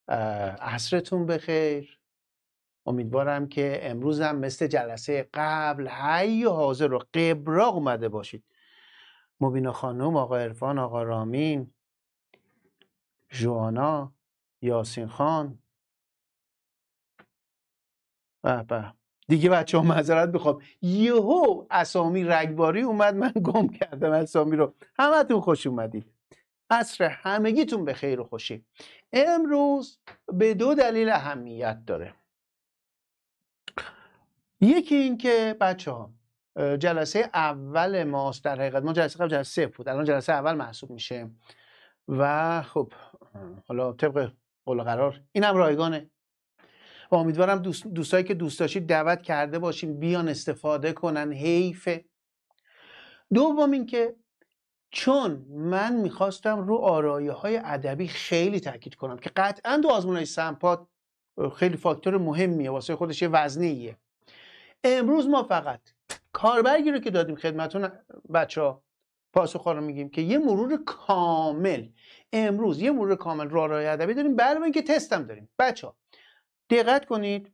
عصرتون بخیر. امیدوارم که امروز هم مثل جلسه قبل حی و حاضر و قبراق اومده باشید. مبینا خانم، آقا عرفان، آقا رامین، جوانا، یاسین خان، به دیگه بچه ها معذرت میخوام، یهو اسامی رگباری اومد، من گم کردم اسامی رو. همتون خوش اومدید. عصر همگیتون به خیر و خوشی. امروز به دو دلیل اهمیت داره. یکی این که بچه ها جلسه اول ماست، در حقیقت ما جلسه قبل جلسه بود، الان جلسه اول محسوب میشه و خب حالا طبق قول و قرار اینم رایگانه و امیدوارم دوستایی که دوست داشتید دعوت کرده باشین بیان استفاده کنن. حیفه. دوم این که چون من میخواستم رو آرایه‌های ادبی خیلی تاکید کنم که قطعا دو آزمون‌های سمپاد خیلی فاکتور مهمیه، واسه خودش یه وزنیه. امروز ما فقط کاربرگی رو که دادیم خدمتون بچه‌ها پاسخ‌ها رو میگیم که یه مرور کامل، امروز یه مرور کامل رو آرایه ادبی داریم، بعد اینکه تست هم داریم. بچه‌ها دقت کنید،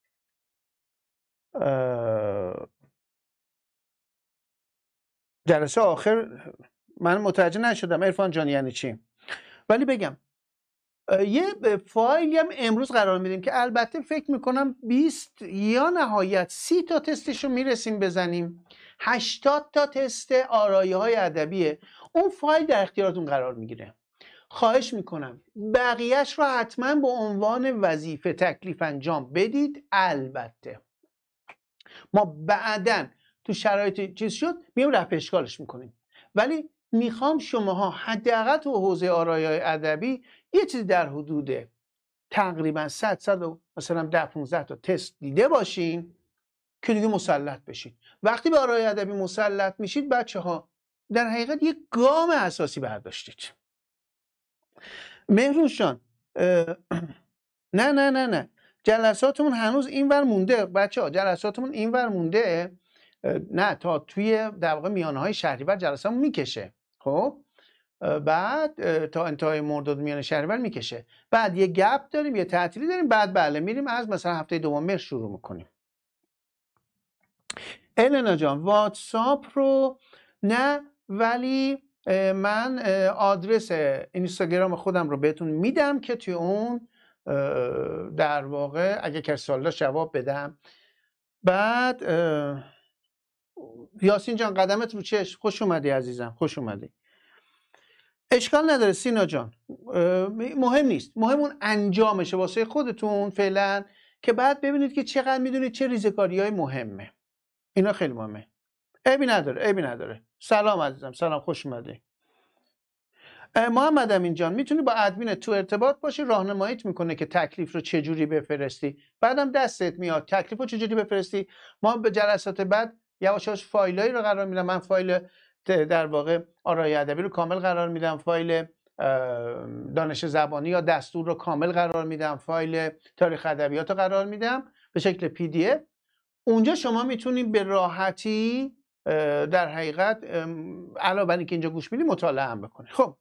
جلسه آخر من متوجه نشدم عرفان جان یعنی چی، ولی بگم یه فایلی هم امروز قرار میدیم که البته فکر میکنم 20 یا نهایت 30 تا تستش رو میرسیم بزنیم. 80 تا تست آرایه های ادبیه. اون فایل در اختیارتون قرار میگیره. خواهش میکنم بقیهش رو حتما به عنوان وظیفه تکلیف انجام بدید. البته ما بعدن تو شرایط چیز شد میام رفع اشکالش میکنیم، ولی میخوام شماها حداقل تو حوزه آرایه‌های ادبی یه چیزی در حدود تقریبا 100 مثلا 10-15 تا تست دیده باشین که دیگه مسلط بشید. وقتی به آرایه ادبی مسلط میشید بچه‌ها در حقیقت یک گام اساسی برداشتید. مهروش جان نه جلساتمون هنوز اینور مونده بچه‌ها، جلساتمون اینور مونده. نه تا توی در واقع میانه‌های شهریور جلسه‌مون میکشه. خب بعد تا انتهای مرداد میانه شهریور میکشه، بعد یه گپ داریم، یه تعطیلی داریم، بعد بله میریم از مثلا هفته دوم مهر شروع میکنیم. النا جان واتساپ رو نه، ولی من آدرس اینستاگرام خودم رو بهتون میدم که توی اون در واقع اگه کسی سوال داشت جواب بدم. بعد یاسین جان قدمت رو چشم، خوش اومدی عزیزم، خوش اومدی. اشکال نداره سینا جان، مهم نیست، مهم اون انجامشه واسه خودتون فعلا، که بعد ببینید که چقدر میدونید چه ریزکاری‌های مهمه. اینا خیلی مهمه. عیبی نداره. سلام عزیزم، سلام، خوش اومدی. محمد امین جان میتونی با ادمین تو ارتباط باشی، راهنماییت میکنه که تکلیف رو چجوری بفرستی، بعدم دستت میاد تکلیف رو چجوری بفرستی. ما به جلسات بعد یواش یواش فایلایی رو قرار میدم، من فایل در واقع آرایه ادبی رو کامل قرار میدم، فایل دانش زبانی یا دستور رو کامل قرار میدم، فایل تاریخ ادبیات رو قرار میدم به شکل PDF. اونجا شما میتونید به راحتی در حقیقت علاوه بر اینکه اینجا گوش میدید مطالعه هم بکنید. خب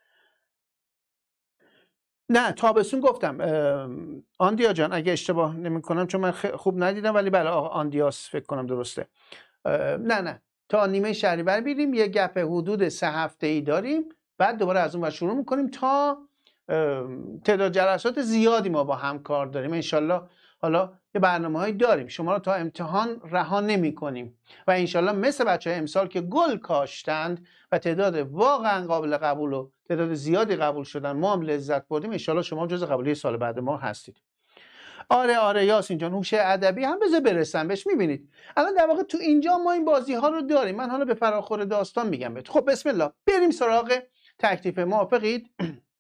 نه تابستون گفتم آندیا جان اگه اشتباه نمی کنم، چون من خوب ندیدم، ولی بله آندیاس فکر کنم درسته. نه تا نیمه شهریور میریم، یه گپ حدود 3 هفته‌ای داریم، بعد دوباره از اون ور شروع میکنیم تا تعداد جلسات زیادی ما با هم کار داریم انشالله. حالا یه برنامه‌هایی داریم، شما رو تا امتحان رها نمی‌کنیم و انشالله مثل بچه‌های امسال که گل کاشتند و تعداد واقعا قابل قبول و تعداد زیادی قبول شدن، ما هم لذت بردیم، انشالله شما هم جز قبولی سال بعد ما هستید. آره یاسین جان هوش ادبی هم بذار برسن بهش. میبینید الان در واقع تو اینجا ما این بازی ها رو داریم. من حالا به فراخور داستان میگم بهت. خب بسم الله بریم سراغ تکلیف. موافقید؟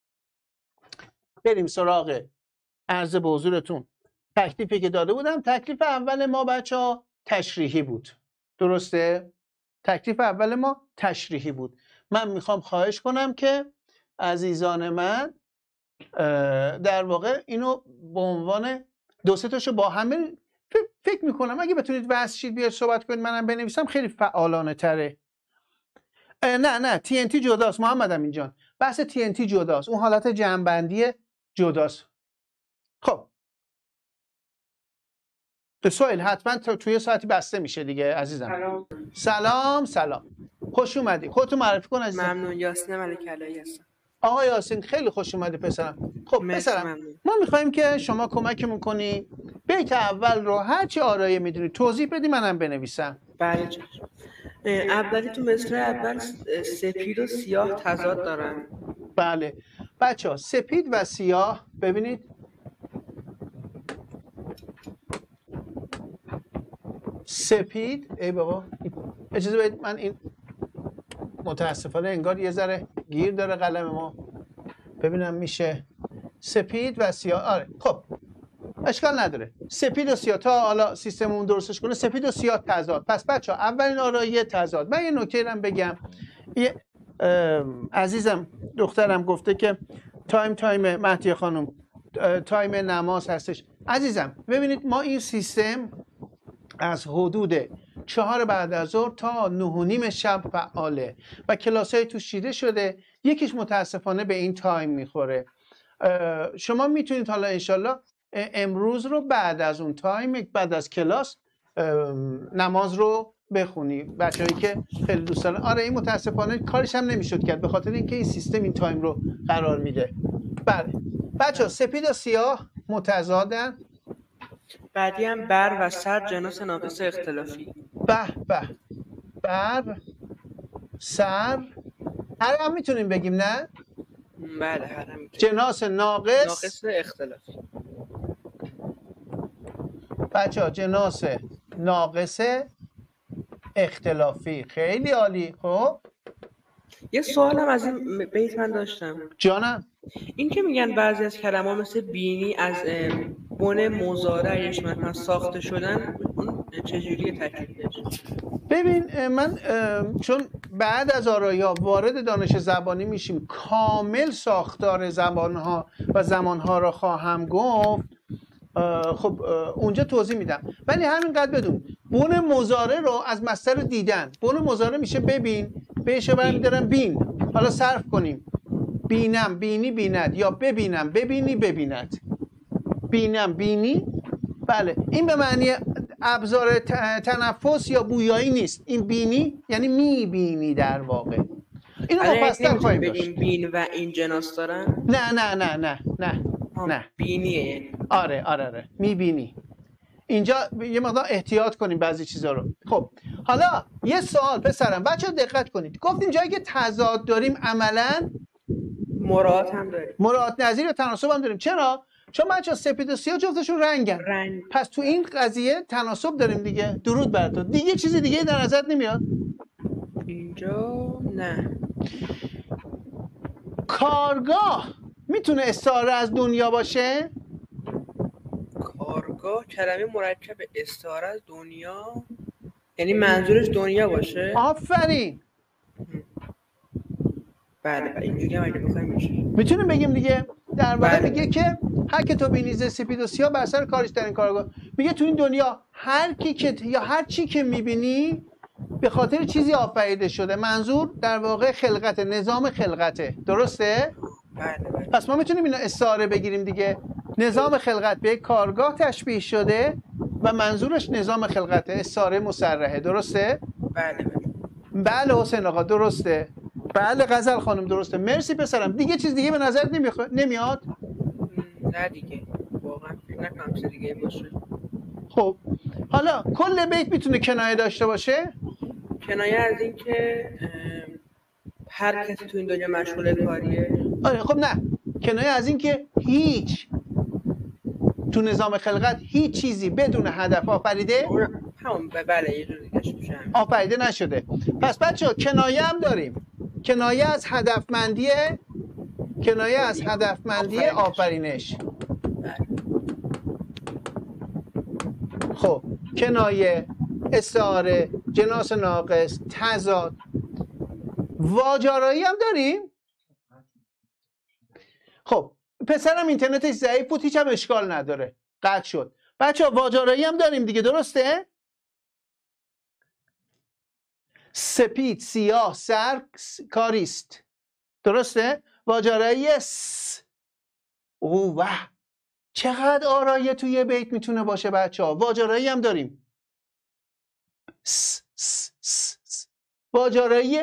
بریم سراغ عرض به حضورتون تکلیفی که داده بودم. تکلیف اول ما بچه‌ها تشریحی بود، درسته؟ تکلیف اول ما تشریحی بود. من میخوام خواهش کنم که عزیزان من در واقع اینو به عنوان 2-3 تاشو با همه فکر میکنم اگه بتونید وصل شید بیاد صحبت کنید منم بنویسم خیلی فعالانه تره. نه TNT جداست محمد امین جان، بحث TNT جداست، اون حالت جمع‌بندی جداست. خب سوال حتما توی ساعتی بسته میشه دیگه عزیزم. سلام خوش اومدی. خودتو معرفی کن عزیزم. ممنون. یاسین ملک علایی هستم. آقا یاسین خیلی خوش اومدی پسرم. خب پسرم ما میخوایم که شما کمکمون کنی بیت اول رو هرچی آرایه میدونی توضیح بدی منم بنویسم. بله چشم. اولی تو مصرع اول سپید و سیاه تضاد دارن. بله بچه ها سپید و سیاه ببینید سپید ای بابا اجازه بدید من این متاسفانه انگار یه ذره گیر داره قلم ما ببینم میشه سپید و سیاه. آره خب اشکال نداره سپید و سیاه تا حالا سیستممون درستش کنه سپید و سیاه تضاد. پس بچه ها اولین آرایه تضاد. من یه نکته رو بگم یه عزیزم دخترم گفته که تایم مهدی خانم تایم نماز هستش. عزیزم ببینید ما این سیستم از حدود 4 بعد از ظهر تا 9:30 شب فعاله و کلاس‌های توش چیده شده. یکیش متاسفانه به این تایم میخوره. شما میتونید حالا انشالله امروز رو بعد از اون تایم بعد از کلاس نماز رو بخونی بچه‌ای که خیلی دوست دارن. آره این متاسفانه کارش هم نمیشد کرد به خاطر اینکه این سیستم این تایم رو قرار میده. بله بچه‌ها سپید و سیاه متضادن. بعدی هم بر و سر جناس ناقص اختلافی. به بر سر هر هم میتونیم بگیم نه؟ بله هر هم میتونیم. جناس ناقص اختلافی. بچه ها جناس ناقص اختلافی. خیلی عالی. خب یه سوالم از این بیت من داشتم جانم. این که میگن بعضی از کلمه‌ها مثل بینی از بن مضارعش مثلا ساخته شدن اون چجوریه ترکیبش؟ ببین من چون بعد از آرایه‌ها وارد دانش زبانی میشیم کامل ساختار زبانها و زمانها را خواهم گفت خب اونجا توضیح میدم ولی همینقدر بدون بن مضارع رو از مصدر دیدن. بن مضارع میشه ببین بهش برمی‌دارم بین. حالا صرف کنیم بینم بینی بیند یا ببینم ببینی ببیند. بینم بینی بله این به معنی ابزار تنفس یا بویایی نیست. این بینی یعنی میبینی در واقع. اینو مفصل خواهیم داشت. بین و این جناس دارن؟ نه بینیه. آره میبینی. اینجا یه مقدار احتیاط کنیم بعضی چیزا رو. خب حالا یه سوال پسرم بچه دقت کنید گفتیم جایی که تضاد داریم عملا مراعات هم داریم. مراعات نظیر و تناسب هم داریم. چرا؟ چون بچه سپید و سیاه جفتشون رنگن. پس تو این قضیه تناسب داریم دیگه. درود بر تو. دیگه چیز دیگه در نظر نمیاد؟ اینجا نه. کارگاه میتونه استعاره از دنیا باشه؟ کارگاه کلمه مرکب استعاره از دنیا یعنی منظورش دنیا باشه؟ آفرین. بله اینجوری هم اگه بخوایم میشه. میتونیم بگیم دیگه در واقع میگه که هر که تو بینی ز سپید و سیاه بر سر کارش در این کارگاه. میگه تو این دنیا هر کی که یا هر چی که میبینی به خاطر چیزی آفریده شده. منظور در واقع خلقت نظام خلقته. درسته؟ بله. پس ما میتونیم اینو استعاره بگیریم دیگه. نظام خلقت به یک کارگاه تشبیه شده و منظورش نظام خلقته. استعاره مصرحه. درسته؟ بله حسین آقا درسته. بله غزل خانم درسته. مرسی پسرم. دیگه چیز دیگه به نظر نمیاد؟ نه دیگه واقعا فکر نکنم چیز دیگه باشه. خب حالا کل بیت میتونه کنایه داشته باشه؟ کنایه از این که هر کسی تو این دنیا مشغول کاریه. آره خب نه کنایه از این که هیچ تو نظام خلقت هیچ چیزی بدون هدف آفریده بله یه جور دیگه میشه آفریده نشده. پس بچه‌ها کنایه هم داریم. کنایه از هدفمندی آفرینش. خب کنایه استعاره جناس ناقص تضاد واجارایی هم داریم. خب پسرم اینترنتش ضعیف بود هیچ هم اشکال نداره قطع شد. بچه‌ها واجارایی هم داریم دیگه درسته؟ سپید سیاه سر کاریست. درسته؟ واجارایی س اوه چقدر آرایه توی بیت میتونه باشه بچه ها. واجرایی هم داریم. واجرایی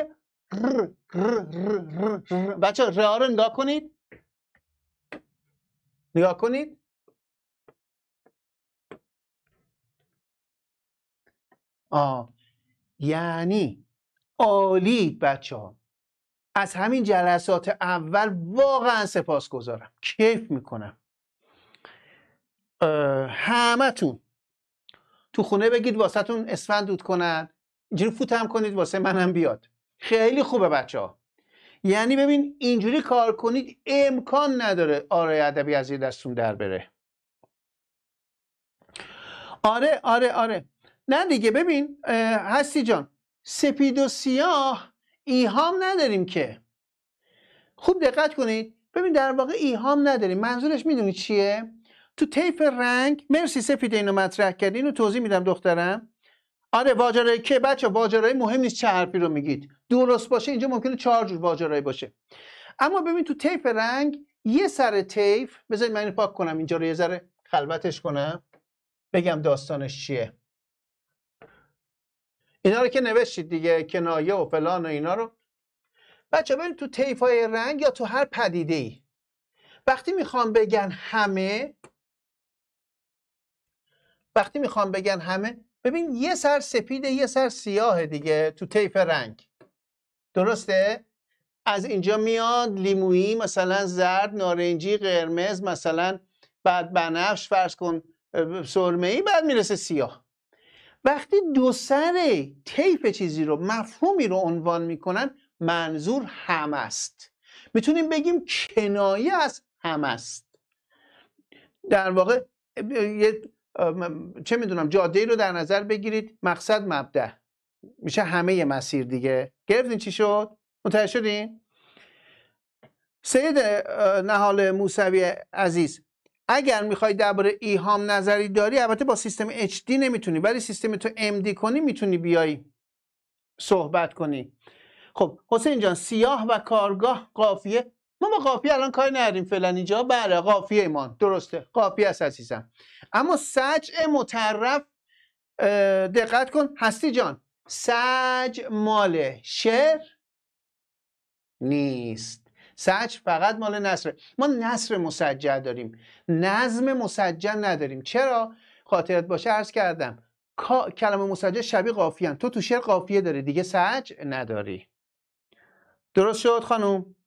بچه ها رها رو نگاه کنید. نگاه کنید. یعنی عالی بچه ها. از همین جلسات اول واقعا سپاسگزارم. کیف میکنم. همتون تو خونه بگید واسه تون اسفند دود کنن، اینجوری فوت هم کنید واسه منم بیاد. خیلی خوبه بچه ها. یعنی ببین اینجوری کار کنید امکان نداره آرای ادبی از یه دستون در بره. آره نه دیگه. ببین هستی جان، سپید و سیاه ایهام نداریم که. خوب دقت کنید. ببین در واقع ایهام نداریم. منظورش میدونی چیه؟ تو طیف رنگ، مرسی سپید اینو مطرح کردی، اینو توضیح میدم دخترم. آره واجرایی که بچه واجرایی مهم نیست چه حرفی رو میگید، درست باشه. اینجا ممکنه 4 جور واجرایی باشه. اما ببین تو طیف رنگ یه سر طیف، بذارید من اینو پاک کنم اینجا رو یه ذره خلوتش کنم بگم داستانش چیه. اینا رو که نوشتید دیگه، کنایه و فلان و اینا رو. بچه ببین تو طیف‌های رنگ یا تو هر پدیده‌ای وقتی میخوام بگن همه، ببین یه سر سپیده یه سر سیاه دیگه تو طیف رنگ. درسته؟ از اینجا میاد لیمویی، مثلا زرد، نارنجی، قرمز، مثلا بعد بنفش، فرض کن سرمه‌ای، بعد میرسه سیاه. وقتی دو سر طیف چیزی رو، مفهومی رو عنوان میکنن، منظور هم است. میتونیم بگیم کنایه از هم است. در واقع چه میدونم جاده رو در نظر بگیرید، مقصد مبدأ میشه همه مسیر دیگه. گرفتین چی شد؟ متوجه شدین؟ سید نهال موسوی عزیز، اگر میخوای درباره ایهام نظری داری، البته با سیستم HD نمیتونی، ولی سیستم تو MD کنی میتونی بیای صحبت کنی. خب حسین جان، سیاه و کارگاه قافیه، ما با قافیه الان کاری نداریم فعلا اینجا. بله قافیه ایمان درسته، قافیه است عزیزم. اما سجع مطرف، دقت کن هستی جان، سجع مال شعر نیست. سجع فقط مال نثر. ما نثر مسجع داریم، نظم مسجع نداریم. چرا؟ خاطرت باشه عرض کردم کلمه مسجع شبیه قافیه ان. تو شعر قافیه داری دیگه، سجع نداری. درست شد خانم؟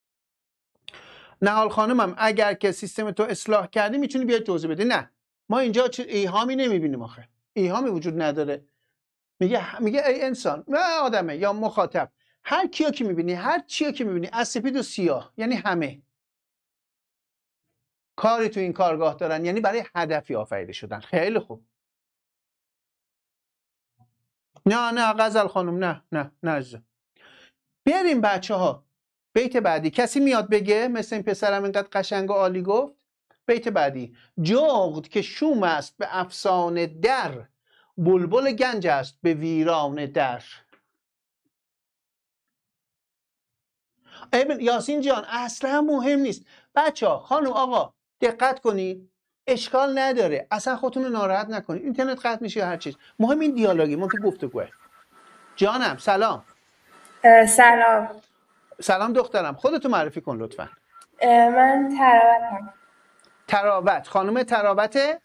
نهال خانمم اگر که سیستم تو اصلاح کردی میتونی بیای توضیح بدی. نه ما اینجا ایهامی نمیبینیم، آخه ایهامی وجود نداره. میگه ای انسان، نه آدمه یا مخاطب، هر کیو که میبینی، هر چیو که میبینی، از سپید و سیاه، یعنی همه کاری تو این کارگاه دارن، یعنی برای هدفی آفریده شدن. خیلی خوب. نه غزل خانم، نه عزیزم. بریم بچه ها بیت بعدی. کسی میاد بگه مثل این پسرم اینقدر قشنگ و عالی گفت؟ بیت بعدی: جغد که شوم است به افسانه در، بلبل گنج است به ویران در. یاسین جان اصلا مهم نیست. بچه ها، خانم آقا دقت کنید، اشکال نداره، اصلا خودتون رو ناراحت نکنید. اینترنت قطع میشه یا هر چیز، مهم این دیالوگی، مهم گفتگوه. جانم سلام. سلام دخترم، خودتو معرفی کن لطفا. من تراوتم. تراوت، خانم تراوت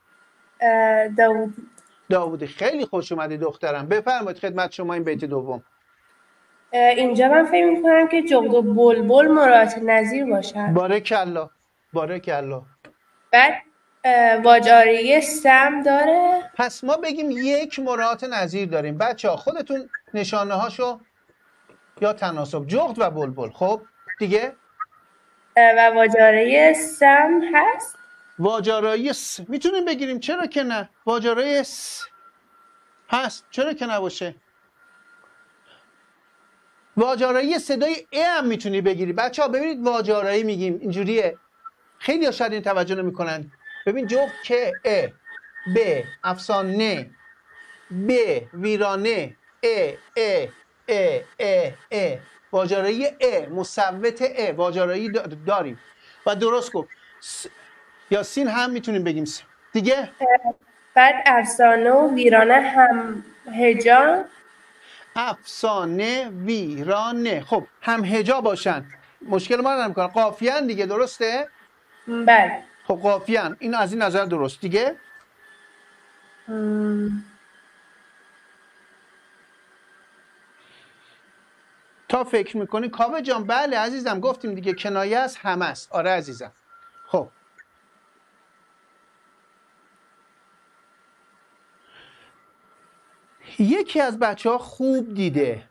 داوودی. خیلی خوش اومدی دخترم، بفرمایید خدمت شما این بیت دوم. اینجا من فکر میکنم که جغد و بلبل مراعات نظیر باشن. بارکالله بارکالله. بعد واجاری سم داره. پس ما بگیم یک مراعات نظیر داریم. بچه ها خودتون نشانه هاشو یا تناسب، جغد و بلبل. خب دیگه و واجاره سم هست. واجارایی میتونیم بگیریم، چرا که نه؟ واجارایی هست، چرا که نباشه؟ واجارایی صدای ا هم میتونی بگیری. بچه ها ببینید واجارایی میگیم اینجوریه، خیلی ها شاید این توجه نمیکنن. ببین جغد که ا، ب افسانه، ب ویرانه، ا واجارایی ا، مصوت ا، واجارایی داریم و درست گفت. یا سین هم میتونیم بگیم سین. دیگه بعد افسانه و ویرانه هم هجا. افسانه ویرانه. خب هم هجا باشن مشکل ما رو نمیکنه. قافیه دیگه، درسته؟ بله. خب قافیه، این از این نظر درست. دیگه تا فکر میکنی کاوه جان؟ بله عزیزم، گفتیم دیگه کنایه از همه است. آره عزیزم. خب یکی از بچه ها خوب دیده.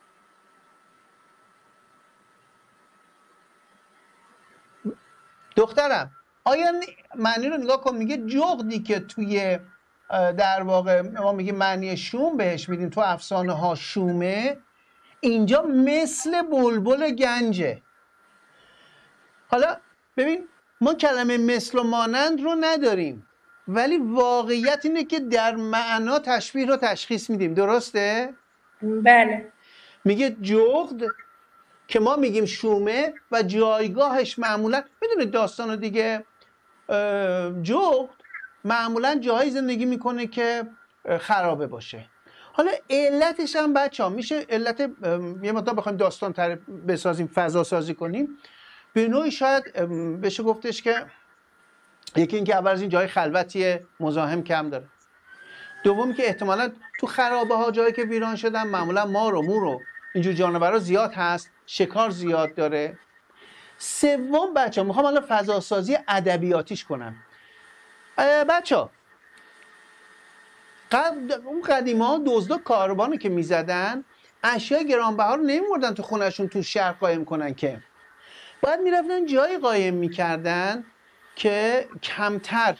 دخترم آیا معنی رو نگاه کن، میگه جغدی که توی در واقع ما میگه معنی شوم بهش میدیم تو افسانه ها شومه، اینجا مثل بلبل گنجه. حالا ببین ما کلمه مثل و مانند رو نداریم، ولی واقعیت اینه که در معنا تشبیه رو تشخیص میدیم، درسته؟ بله. میگه جغد که ما میگیم شومه و جایگاهش معمولا، میدونید داستانو دیگه، جغد معمولا جایی زندگی میکنه که خرابه باشه. حالا علتش هم بچه ها میشه علت، یه مقدار بخوایم داستان بسازیم، فضا سازی کنیم، به نوعی شاید بشه گفتش که یکی این که اول از این جای خلوتی مزاحم کم داره، دوم که احتمالا تو خرابه ها جایی که ویران شدن معمولا مار و مور و اینجور جانورا زیاد هست، شکار زیاد داره. سوم بچه ها میخوام حالا فضا سازی ادبیاتیش کنم. بچه ها اون قدیما ها دزدا کاروانو که میزدن اشیاء گرانبها رو نمیبردن تو خونشون تو شهر قایم کنن، که باید میرفتن جایی قایم میکردن که کمتر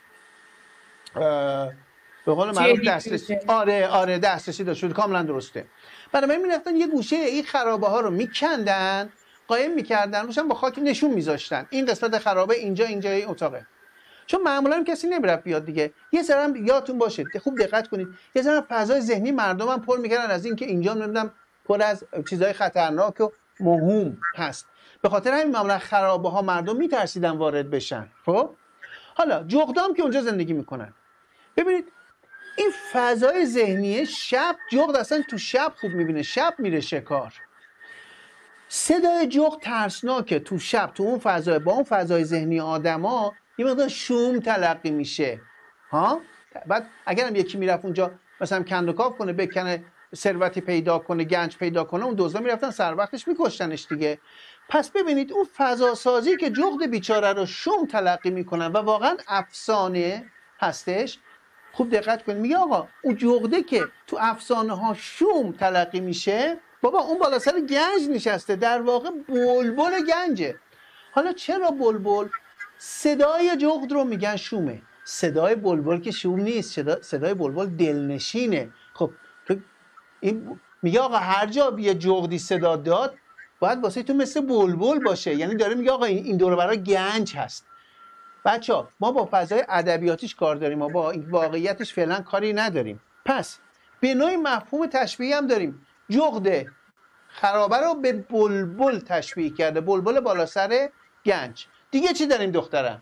به قول معروف دسترسی، آره دسترسی داشت. کاملا درسته. برای من میرفتن یه گوشه این خرابه ها رو میکندن، قایم میکردن، روشن با خاک نشون میذاشتن این قسمت خرابه اینجا این اتاقه. چون معمولا کسی نمیرفت بیاد دیگه. یه ذره یادتون باشه، خوب دقت کنید، یه ذره فضای ذهنی مردم هم پر میکردن از این که اینجا نمیدونم پر از چیزای خطرناک و موهوم هست. به خاطر همین معمولا خرابه ها مردم میترسیدن وارد بشن. خب حالا جغدام که اونجا زندگی میکنن، ببینید این فضای ذهنیه. شب جغد اصلا تو شب خوب میبینه، شب میره شکار. صدای جغد ترسناکه تو شب، تو اون فضای با اون فضای ذهنی آدما یه مقدار شوم تلقی میشه ها. بعد اگرم یکی میرفت اونجا مثلا کندوکاو کنه، بکنه ثروتی پیدا کنه، گنج پیدا کنه، اون دزدا میرفتن سر وقتش میکشتنش دیگه. پس ببینید اون فضا سازی که جغد بیچاره رو شوم تلقی میکنن و واقعا افسانه هستش. خوب دقت کنید، میگه آقا اون جغده که تو افسانه ها شوم تلقی میشه، بابا اون بالا سر گنج نشسته، در واقع بلبل گنجه. حالا چرا بلبل؟ صدای جغد رو میگن شومه. صدای بلبل که شوم نیست، صدای بلبل دلنشینه. خب تو این میگه آقا هر جا یه جغدی صدا داد باید واسه تو مثل بلبل باشه، یعنی داره میگه آقا این دور و برا گنج هست. بچه‌ها ما با فضای ادبیاتیش کار داریم، ما با این واقعیتش فعلا کاری نداریم. پس به نوعی مفهوم تشبیهی هم داریم. جغد خرابه رو به بلبل تشبیه کرده، بلبل بالا سر گنج. دیگه چی داریم دخترم؟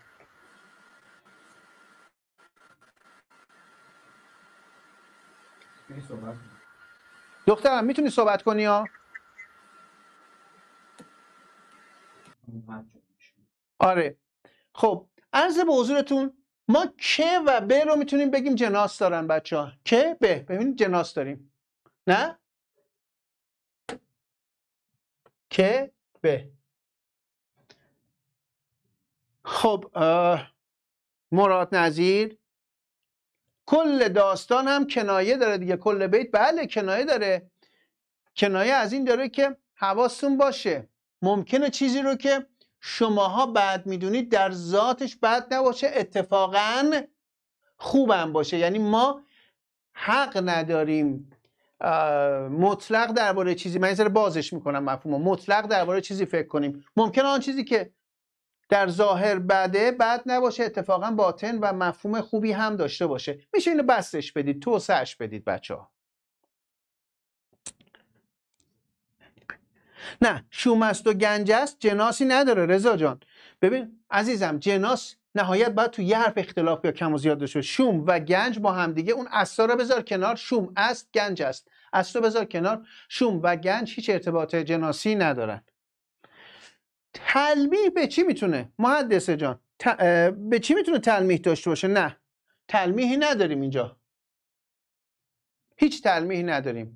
دخترم میتونی صحبت کنی ها؟ آره. خب عرض به حضورتون ما که و به رو میتونیم بگیم جناس دارن بچه ها. که به، ببینید جناس داریم، نه؟ که به. خب مراد نظیر کل داستان هم کنایه داره دیگه، کل بیت بله کنایه داره. کنایه از این داره که حواستون باشه ممکنه چیزی رو که شماها بد میدونید در ذاتش بد نباشه، اتفاقا خوبم باشه. یعنی ما حق نداریم مطلق درباره چیزی، من یه ذره بازش میکنم مفهومو، مطلق درباره چیزی فکر کنیم. ممکنه آن چیزی که در ظاهر بده بد نباشه، اتفاقا باطن و مفهوم خوبی هم داشته باشه. میشه اینو بستش بدید، توسعش بدید بچه ها. نه شوم است و گنج است جناسی نداره رضا جان. ببین عزیزم جناس نهایت باید تو یه حرف اختلاف یا کم و زیاد داشته. شوم و گنج با هم دیگه، اون استا رو بذار کنار، شوم است، گنج است، استا بذار کنار، شوم و گنج هیچ ارتباط جناسی ندارن. تلمیح به چی میتونه مهندس جان؟ به چی میتونه تلمیح داشته باشه؟ نه، تلمیحی نداریم اینجا، هیچ تلمیحی نداریم.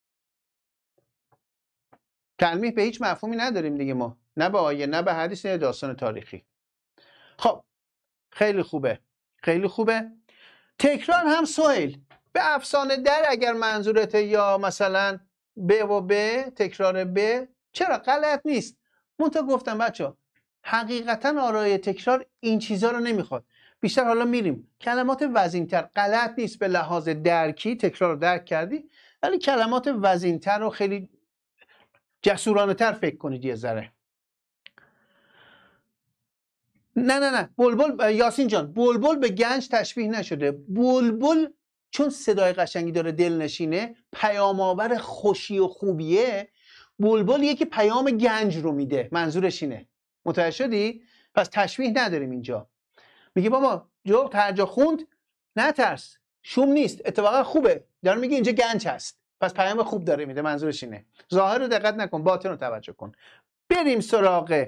تلمیح به هیچ مفهومی نداریم دیگه ما، نه به آیه، نه به حدیث، نه داستان تاریخی. خب خیلی خوبه، خیلی خوبه. تکرار هم سهیل به افسانه در اگر منظورته، یا مثلا ب و ب، تکرار ب، چرا غلط نیست. منتها گفتم بچه حقیقتا آرای تکرار این چیزا رو نمیخواد. بیشتر حالا میریم کلمات وزینتر، غلط نیست به لحاظ درکی، تکرار رو درک کردی، ولی کلمات وزینتر رو خیلی جسورانه تر فکر کنید یه ذره. نه بلبل، یاسین جان، بلبل به گنج تشبیه نشده. بلبل چون صدای قشنگی داره، دلنشینه، پیام آور خوشی و خوبیه، بلبل یکی پیام گنج رو میده، منظورش اینه. متوجه شدی؟ پس تشبیه نداریم اینجا. میگه بابا جو هر جا خوند نترس، شوم نیست، اتفاقا خوبه، داره میگه اینجا گنج هست، پس پیام خوب داره میده، منظورش اینه. ظاهر رو دقت نکن، باطن رو توجه کن. بریم سراغ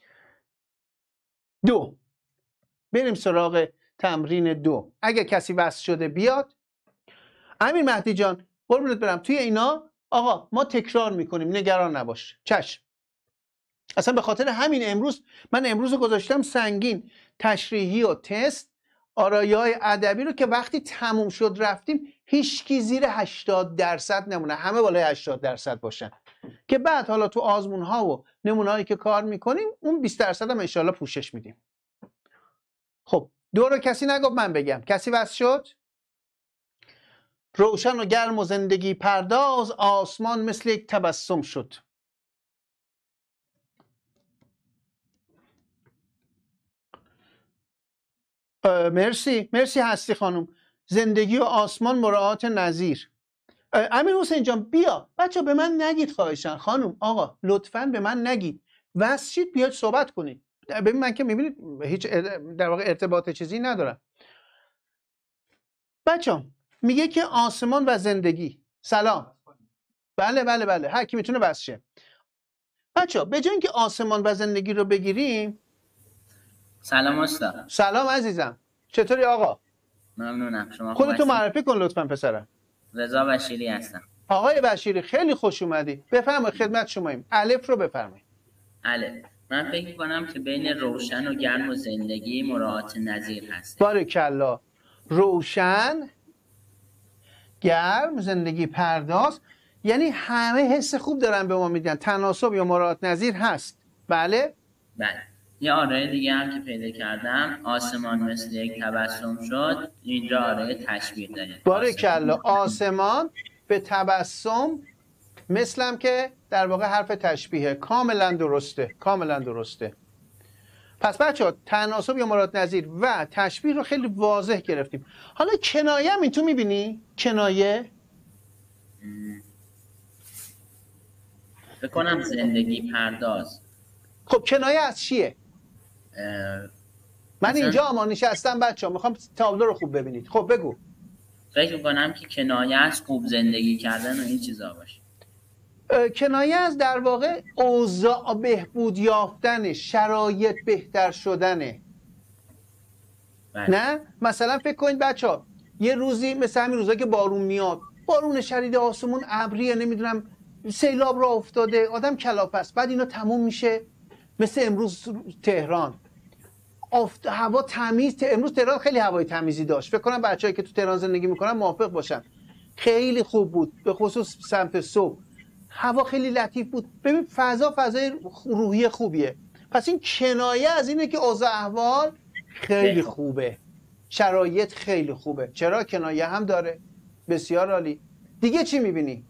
دو، بریم سراغ تمرین 2. اگه کسی وصل شده بیاد. امیر مهدی جان قربونت برم، توی اینا آقا ما تکرار میکنیم، نگران نباش. چشم. اصلا به خاطر همین من امروز گذاشتم سنگین، تشریحی و تست، آرایه‌های ادبی رو که وقتی تموم شد رفتیم هیچکی زیر 80% نمونه، همه بالای 80% باشن، که بعد حالا تو آزمون ها و نمونه‌هایی که کار میکنیم اون 20% هم انشالله پوشش میدیم. خب 2 رو کسی نگفت، من بگم. کسی وصل شد؟ روشن و گرم و زندگی پرداز، آسمان مثل یک تبسم شد. مرسی هستی خانم. زندگی و آسمان مراعات نظیر. امیر حسین جان بیا بچه، به من نگید خواهشن، خانم آقا لطفاً به من نگید، وصل شید بیاید صحبت کنید. ببین من که میبینید هیچ در واقع ارتباط چیزی ندارم. بچه میگه که آسمان و زندگی. سلام. بله هر کی میتونه وصل شه. بچه به جای اینکه آسمان و زندگی رو بگیریم. سلام استاد. سلام عزیزم، چطوری آقا؟ ممنونم. شما خودتو معرفی کن لطفاً پسرم. رضا بشیری هستم. آقای بشیری خیلی خوش اومدی، بفرمایید خدمت شماییم. الف رو بفرمایید. الف. من فکر می‌کنم که بین روشن و گرم و زندگی مراعات نظیر هست. باریکلا. روشن، گرم، زندگی پرداز، یعنی همه حس خوب دارن به ما میدن، تناسب یا مراعات نظیر هست. بله؟ بله. یه آرای دیگه هم که پیدا کردم، آسمان مثل یک تبسم شد، اینجا آرای تشبیه داره. باریکلا. آسمان به تبسم مثلم که در واقع حرف تشبیه. کاملا درسته، کاملا درسته. پس بچه تناسب یا مراعات نظیر و تشبیه رو خیلی واضح گرفتیم. حالا کنایه هم این تو میبینی؟ کنایه بکنم زندگی پرداز. خب کنایه از چیه؟ من اینجا اما نشستم بچه ها، میخوام تابلو رو خوب ببینید. خب بگو. فکر میکنم که کنایه از خوب زندگی کردن و این چیزا باشه. کنایه از در واقع اوضاع بهبود یافتن، شرایط بهتر شدنه. بله. نه؟ مثلا فکر کنید بچه ها یه روزی مثل همین روزا که بارون میاد، بارون شدید، آسمون ابریه، نمیدونم سیلاب را افتاده، آدم کلافه است، بعد اینا تموم میشه. مثل امروز تهران هوا تمیز. امروز تهران خیلی هوای تمیزی داشت، فکر کنم بچه‌ای که تو تهران زندگی میکنن موافق باشن، خیلی خوب بود، به خصوص سمت صبح هوا خیلی لطیف بود. ببین فضای روحی خوبیه. پس این کنایه از اینه که اوضاع احوال خیلی خوبه، شرایط خیلی خوبه. چرا؟ کنایه هم داره. بسیار عالی. دیگه چی میبینی؟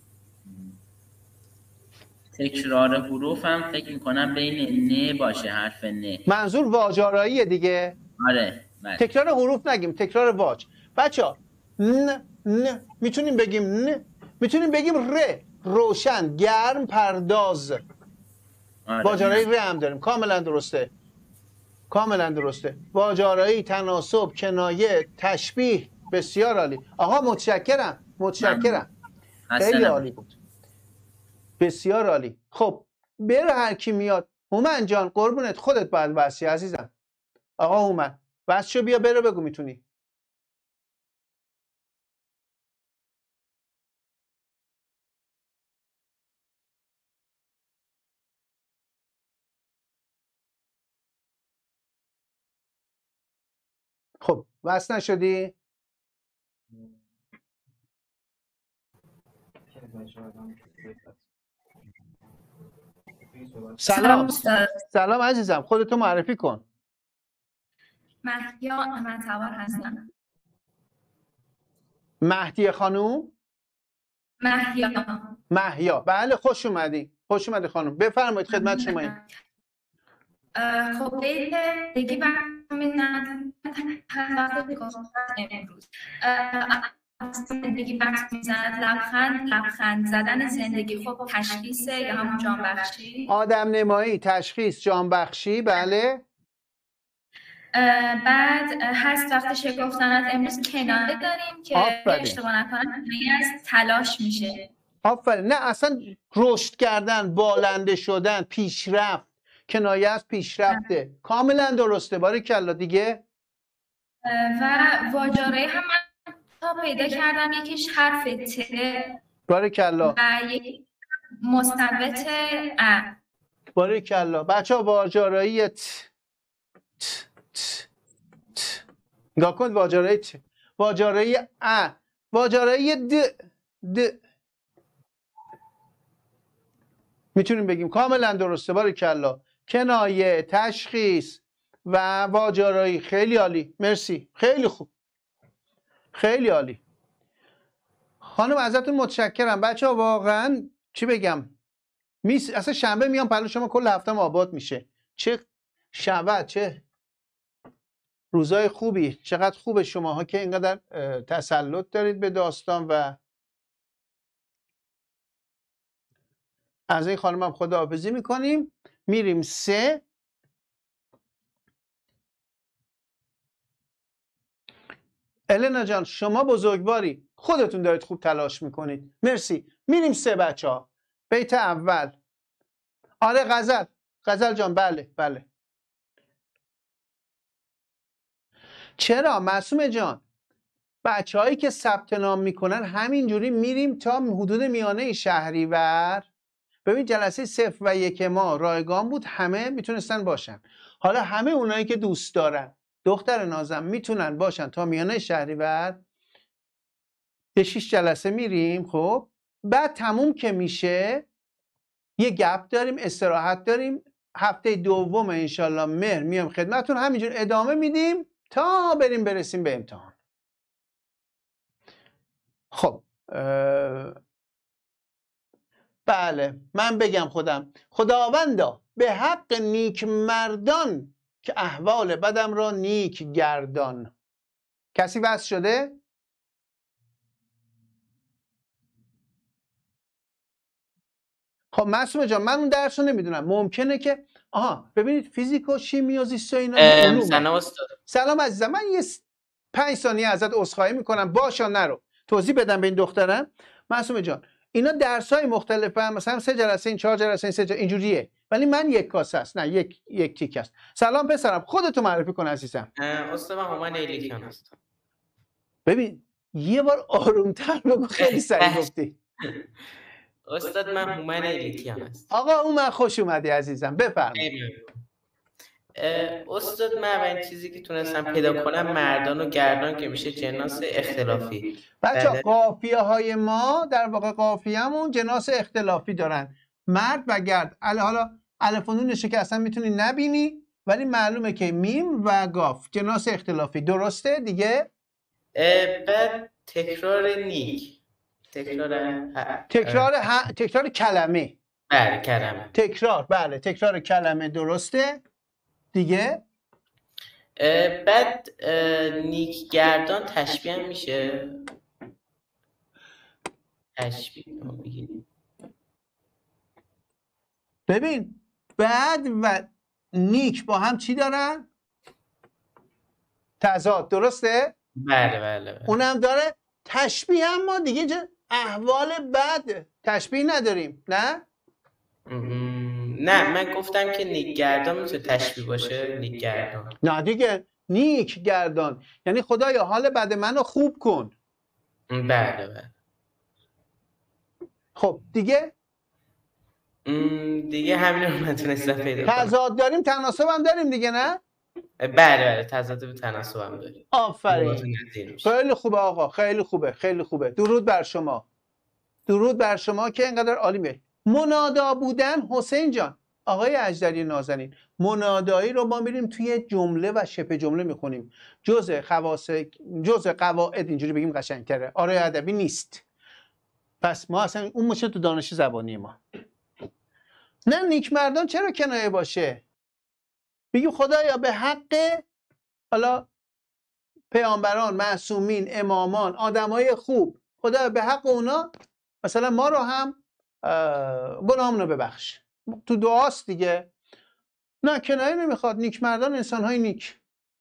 تکرار حروف هم فکر میکنم بین نه باشه، حرف نه. منظور واجاراییه دیگه. آره بله. تکرار حروف نگیم، تکرار واج. بچه نه میتونیم بگیم نه، میتونیم بگیم ر، روشن، گرم، پرداز. آره. واجارای ر هم داریم. کاملا درسته، کاملا درسته. واژه‌آرایی، تناسب، کنایه، تشبیه. بسیار عالی. آقا متشکرم. متشکرم. خسته خیلی نباشید. عالی بود. بسیار عالی. خب بره هر کی میاد. هومن جان قربونت، خودت باید وصی عزیزم. آقا هومن وصی شو، بیا برو بگو میتونی. خب وصل نشدی؟ سلام سلام. استاد. سلام عزیزم، خودتو معرفی کن. مهیا احمدتوار هستم. مهدیه خانوم؟ مهیا. مهیا. بله خوش اومدی. خوش اومدی خانم. بفرمایید خدمت شماییم. خب بیت دیگه برمی وقتی گفتم امروز زندگی بحث میزند، لبخند زدن زندگی. خب تشخیصه یا همون جانبخشی؟ آدم نمایی، تشخیص، جانبخشی. بله. بعد هست وقت شکفتنات. امروز کنایه داریم که آفرین. اشتباه نکنم کنایه از تلاش میشه. آفرین. نه اصلا رشد کردن، بالنده شدن، پیشرفت. کنایه از پیشرفته. کاملا درسته. باریکلا. دیگه و واژه‌آرایی هم من تا پیدا کردم یکیش حرف ت باریکلا. و یک مستوت ا. باریکلا. بچه ها واژه‌آرایی نگاه کن. واژه‌آرایی واژه‌آرایی ا، واژه‌آرایی د میتونیم بگیم کاملا درسته. باریکلا. کنایه، تشخیص و واژه‌آرایی. خیلی عالی. مرسی. خیلی خوب. خیلی عالی. خانم ازتون متشکرم. بچه ها واقعا چی بگم، اصلا شنبه میام پلو شما، کل هفتم آباد میشه. چه شبت، چه روزای خوبی. چقدر خوبه شماها که اینقدر تسلط دارید به داستان. و از این خانم هم خداحافظی میکنیم. میریم 3. النا جان شما بزرگواری، خودتون دارید خوب تلاش میکنید. مرسی. میریم 3 بچه ها. بیت اول. آره غزل. غزل جان. بله بله. چرا معصومه جان؟ بچه هایی که ثبت نام میکنن همینجوری میریم تا حدود میانه شهریور. ببین جلسه 0 و 1 ما رایگان بود، همه میتونستن باشن. حالا همه اونایی که دوست دارن دختر نازم میتونن باشن تا میانه شهریور. به 6 جلسه میریم. خب بعد تموم که میشه یه گپ داریم، استراحت داریم. هفته دوم انشالله مهر میام خدمتون، همینجور ادامه میدیم تا برسیم به امتحان. خب بله من بگم خودم. خداوندا به حق نیک مردان که احوال بدم را نیک گردان. کسی وصل شده؟ خب معصومه جان من اون درس رو نمیدونم. ممکنه که ببینید فیزیک و شیمی و زیست و اینا علومه. سلام استاد. سلام عزیزم. من یه 5 ثانیه ازت عذرخواهی میکنم. باشا نرو توضیح بدم به این دخترم. معصومه جان اینا درس‌های مختلفه، مثلا 3 جلسه این، 4 جلسه این، 3 جلسه اینجوریه، ولی من یک کاسه است، نه یک تیک است. سلام پسرم، خودتو معرفی کن عزیزم. استاد من هومن ایلیکیان هستم. ببین یه بار آرومتر بگو، خیلی سریع گفتی. استاد من هومن ایلیکیان هستم. آقا من خوش اومدی عزیزم، بفرمایید. استاد من اولین چیزی که تونستم پیدا کنم مردان و گردان که میشه جناس اختلافی. بچه‌ها قافیه های ما در واقع قافیه‌مون جناس اختلافی دارن، مرد و گرد. حالا الف و نونش که اصلا میتونی نبینی، ولی معلومه که میم و گاف جناس اختلافی. درسته دیگه؟ بعد تکرار نیک، تکرار کلمه. بله کلمه. بله تکرار کلمه. درسته دیگه؟ بعد نیک گردان تشبیه هم میشه. تشبیه ببین بعد و نیک با هم چی دارن؟ تضاد، درسته؟ بله بله بله. اونم داره. تشبیه هم ما دیگه احوال بد تشبیه نداریم، نه؟ نه من گفتم که نیکگردان میتونه تشبیه باشه. نیکگردان نه دیگه، نیک گردان یعنی خدایا حال بد منو خوب کن. بله بله. خب دیگه دیگه همین رو نتونستم پیدا کنم. تضاد داریم، تناسب هم داریم دیگه، نه؟ بله بله تضاد به تناسب هم داریم. آفرین، خیلی خوبه آقا، خیلی خوبه، خیلی خوبه. درود بر شما، درود بر شما که اینقدر عالی میگید. منادا بودن، حسین جان، آقای اجدری نازنین، منادایی رو ما میریم توی جمله و شبه جمله میخونیم. جزء قواعد اینجوری بگیم قشنگتره، آرای ادبی نیست. پس ما اصلا اون میشه تو دانش زبانی ما. نه نیکمردان چرا کنایه باشه؟ بگیم خدایا به حق حالا پیامبران، معصومین، امامان، آدمای خوب، خدایا به حق اونا مثلا ما رو هم گناهمون رو ببخش. تو دعاست دیگه. نه کنایه نمیخواد، نیکمردان انسان‌های نیک.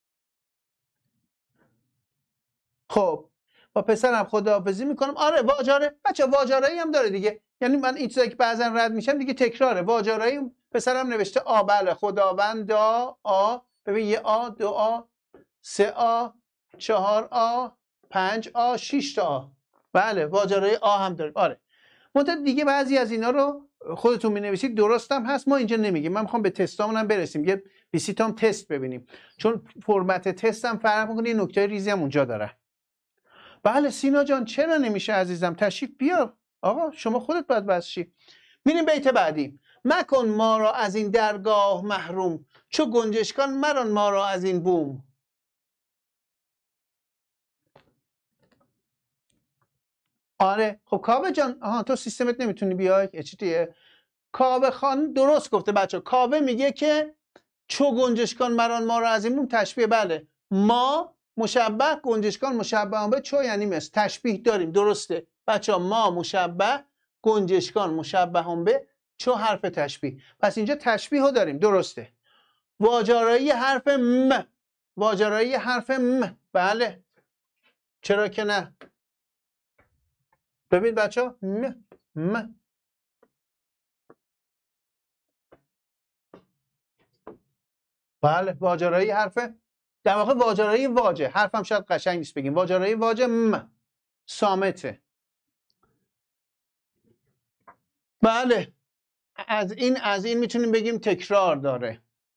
خب با پسرم خداحافظی میکنم. آره واجاره بچه، واجارایی هم داره دیگه. یعنی من این چیزایی که بعضا رد میشم دیگه تکراره. واجارایی پسرم نوشته آ، بله، خداوندا آ، ببین یه آ، دو آ، سه آ، چهار آ، پنج آ، شش تا آ. بله واجارای آ هم داره. آره منتها دیگه بعضی از اینا رو خودتون مینویسید، درست هم هست، ما اینجا نمیگیم. من میخوام به تستامون هم برسیم، یه 20 تا تست ببینیم، چون فرمت تست هم فرق میکنه، یه نکته ریزی هم اونجا داره. بله سینا جان چرا نمیشه عزیزم؟ تشریف بیار آقا، شما خودت باید بس شی. میریم بیت بعدی. مکن ما را از این درگاه محروم، چو گنجشکان مران ما را از این بوم. آره خب کاوه جان، آها تو سیستمت نمیتونی بیای چیه؟ کاوه خان درست گفته بچه. کاوه میگه که چو گنجشکان مران ما را از این بوم تشبیه. بله ما مشبه، گنجشکان مشبه به، چو یعنی مثل، تشبیه داریم، درسته بچه. ما مشبه، گنجشکان مشبه به، چو حرف تشبیه. پس اینجا تشبیه ها داریم، درسته. واجارایی حرف م، واجارایی حرف م، بله چرا که نه. ببین بچه ها م بله واجرایی حرف، در واقع واجرایی واجه، حرفم شاید قشنگ نیست بگیم، واجرایی واجه م، صامته. بله از این میتونیم بگیم تکرار داره.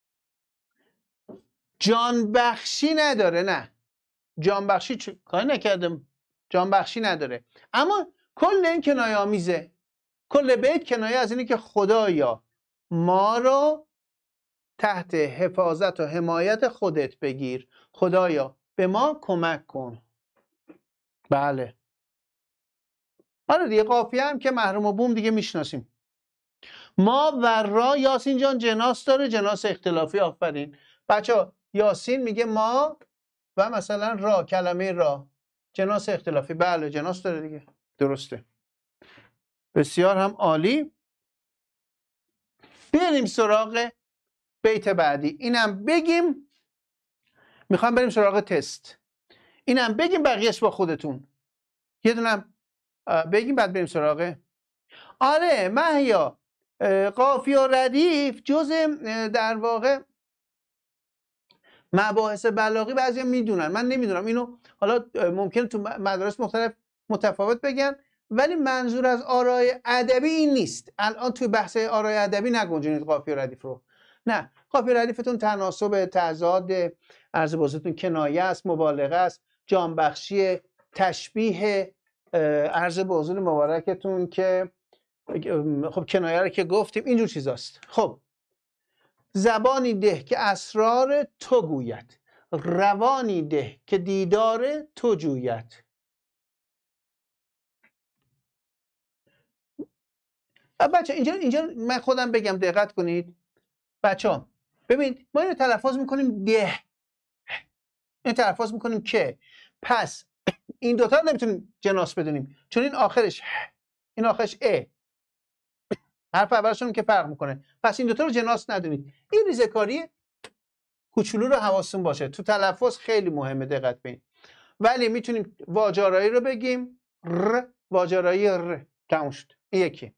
جان بخشی نداره، نه جان بخشی کاری نکردم، جان بخشی نداره. اما کل این کنایه آمیزه، کل بیت کنایه از اینه که خدایا ما رو تحت حفاظت و حمایت خودت بگیر، خدایا به ما کمک کن. بله آره دیگه، قافیه هم که محروم و بوم دیگه میشناسیم. ما و را، یاسین جان جناس داره، جناس اختلافی. آفرین بچه. یاسین میگه ما و مثلا را، کلمه را جناس اختلافی. بله جناس داره دیگه، درسته. بسیار هم عالی. بریم سراغ بیت بعدی. اینم بگیم، میخوام بریم سراغ تست. اینم بگیم بقیهش با خودتون. یه دونم بگیم بعد بریم سراغ. آره مهیا، قافیه و ردیف جز در واقع مباحث بلاغی بعضی هم میدونن، من نمیدونم اینو، حالا ممکنه تو مدارس مختلف متفاوت بگن، ولی منظور از آرای ادبی این نیست. الان توی بحث آرای ادبی نگنجونید قافیه و ردیف رو. نه، قافیه و ردیفتون تناسب، تضاد، عرض بازتون کنایه است، مبالغه است، جانبخشی، تشبیه، عرض به حضور مبارکتون که خب کنایه رو که گفتیم، اینجور چیزاست. خب زبانی ده که اسرار تو گوید، روانی ده که دیدار تو جوید. بچه اینجا من خودم بگم دقت کنید بچه ها. ببینید ما اینو تلفظ میکنیم ده، این تلفظ میکنیم که. پس این دوتا رو نمیتونیم جناس بدونیم، چون این آخرش این آخرش ا، حرف اولشون که فرق میکنه. پس این دوتا رو جناس ندونید. این ریزه‌کاری کوچولو رو حواستون باشه، تو تلفظ خیلی مهمه دقت کنید. ولی میتونیم واجارایی رو بگیم ر، واجارایی ر، تموم شد. این یکی.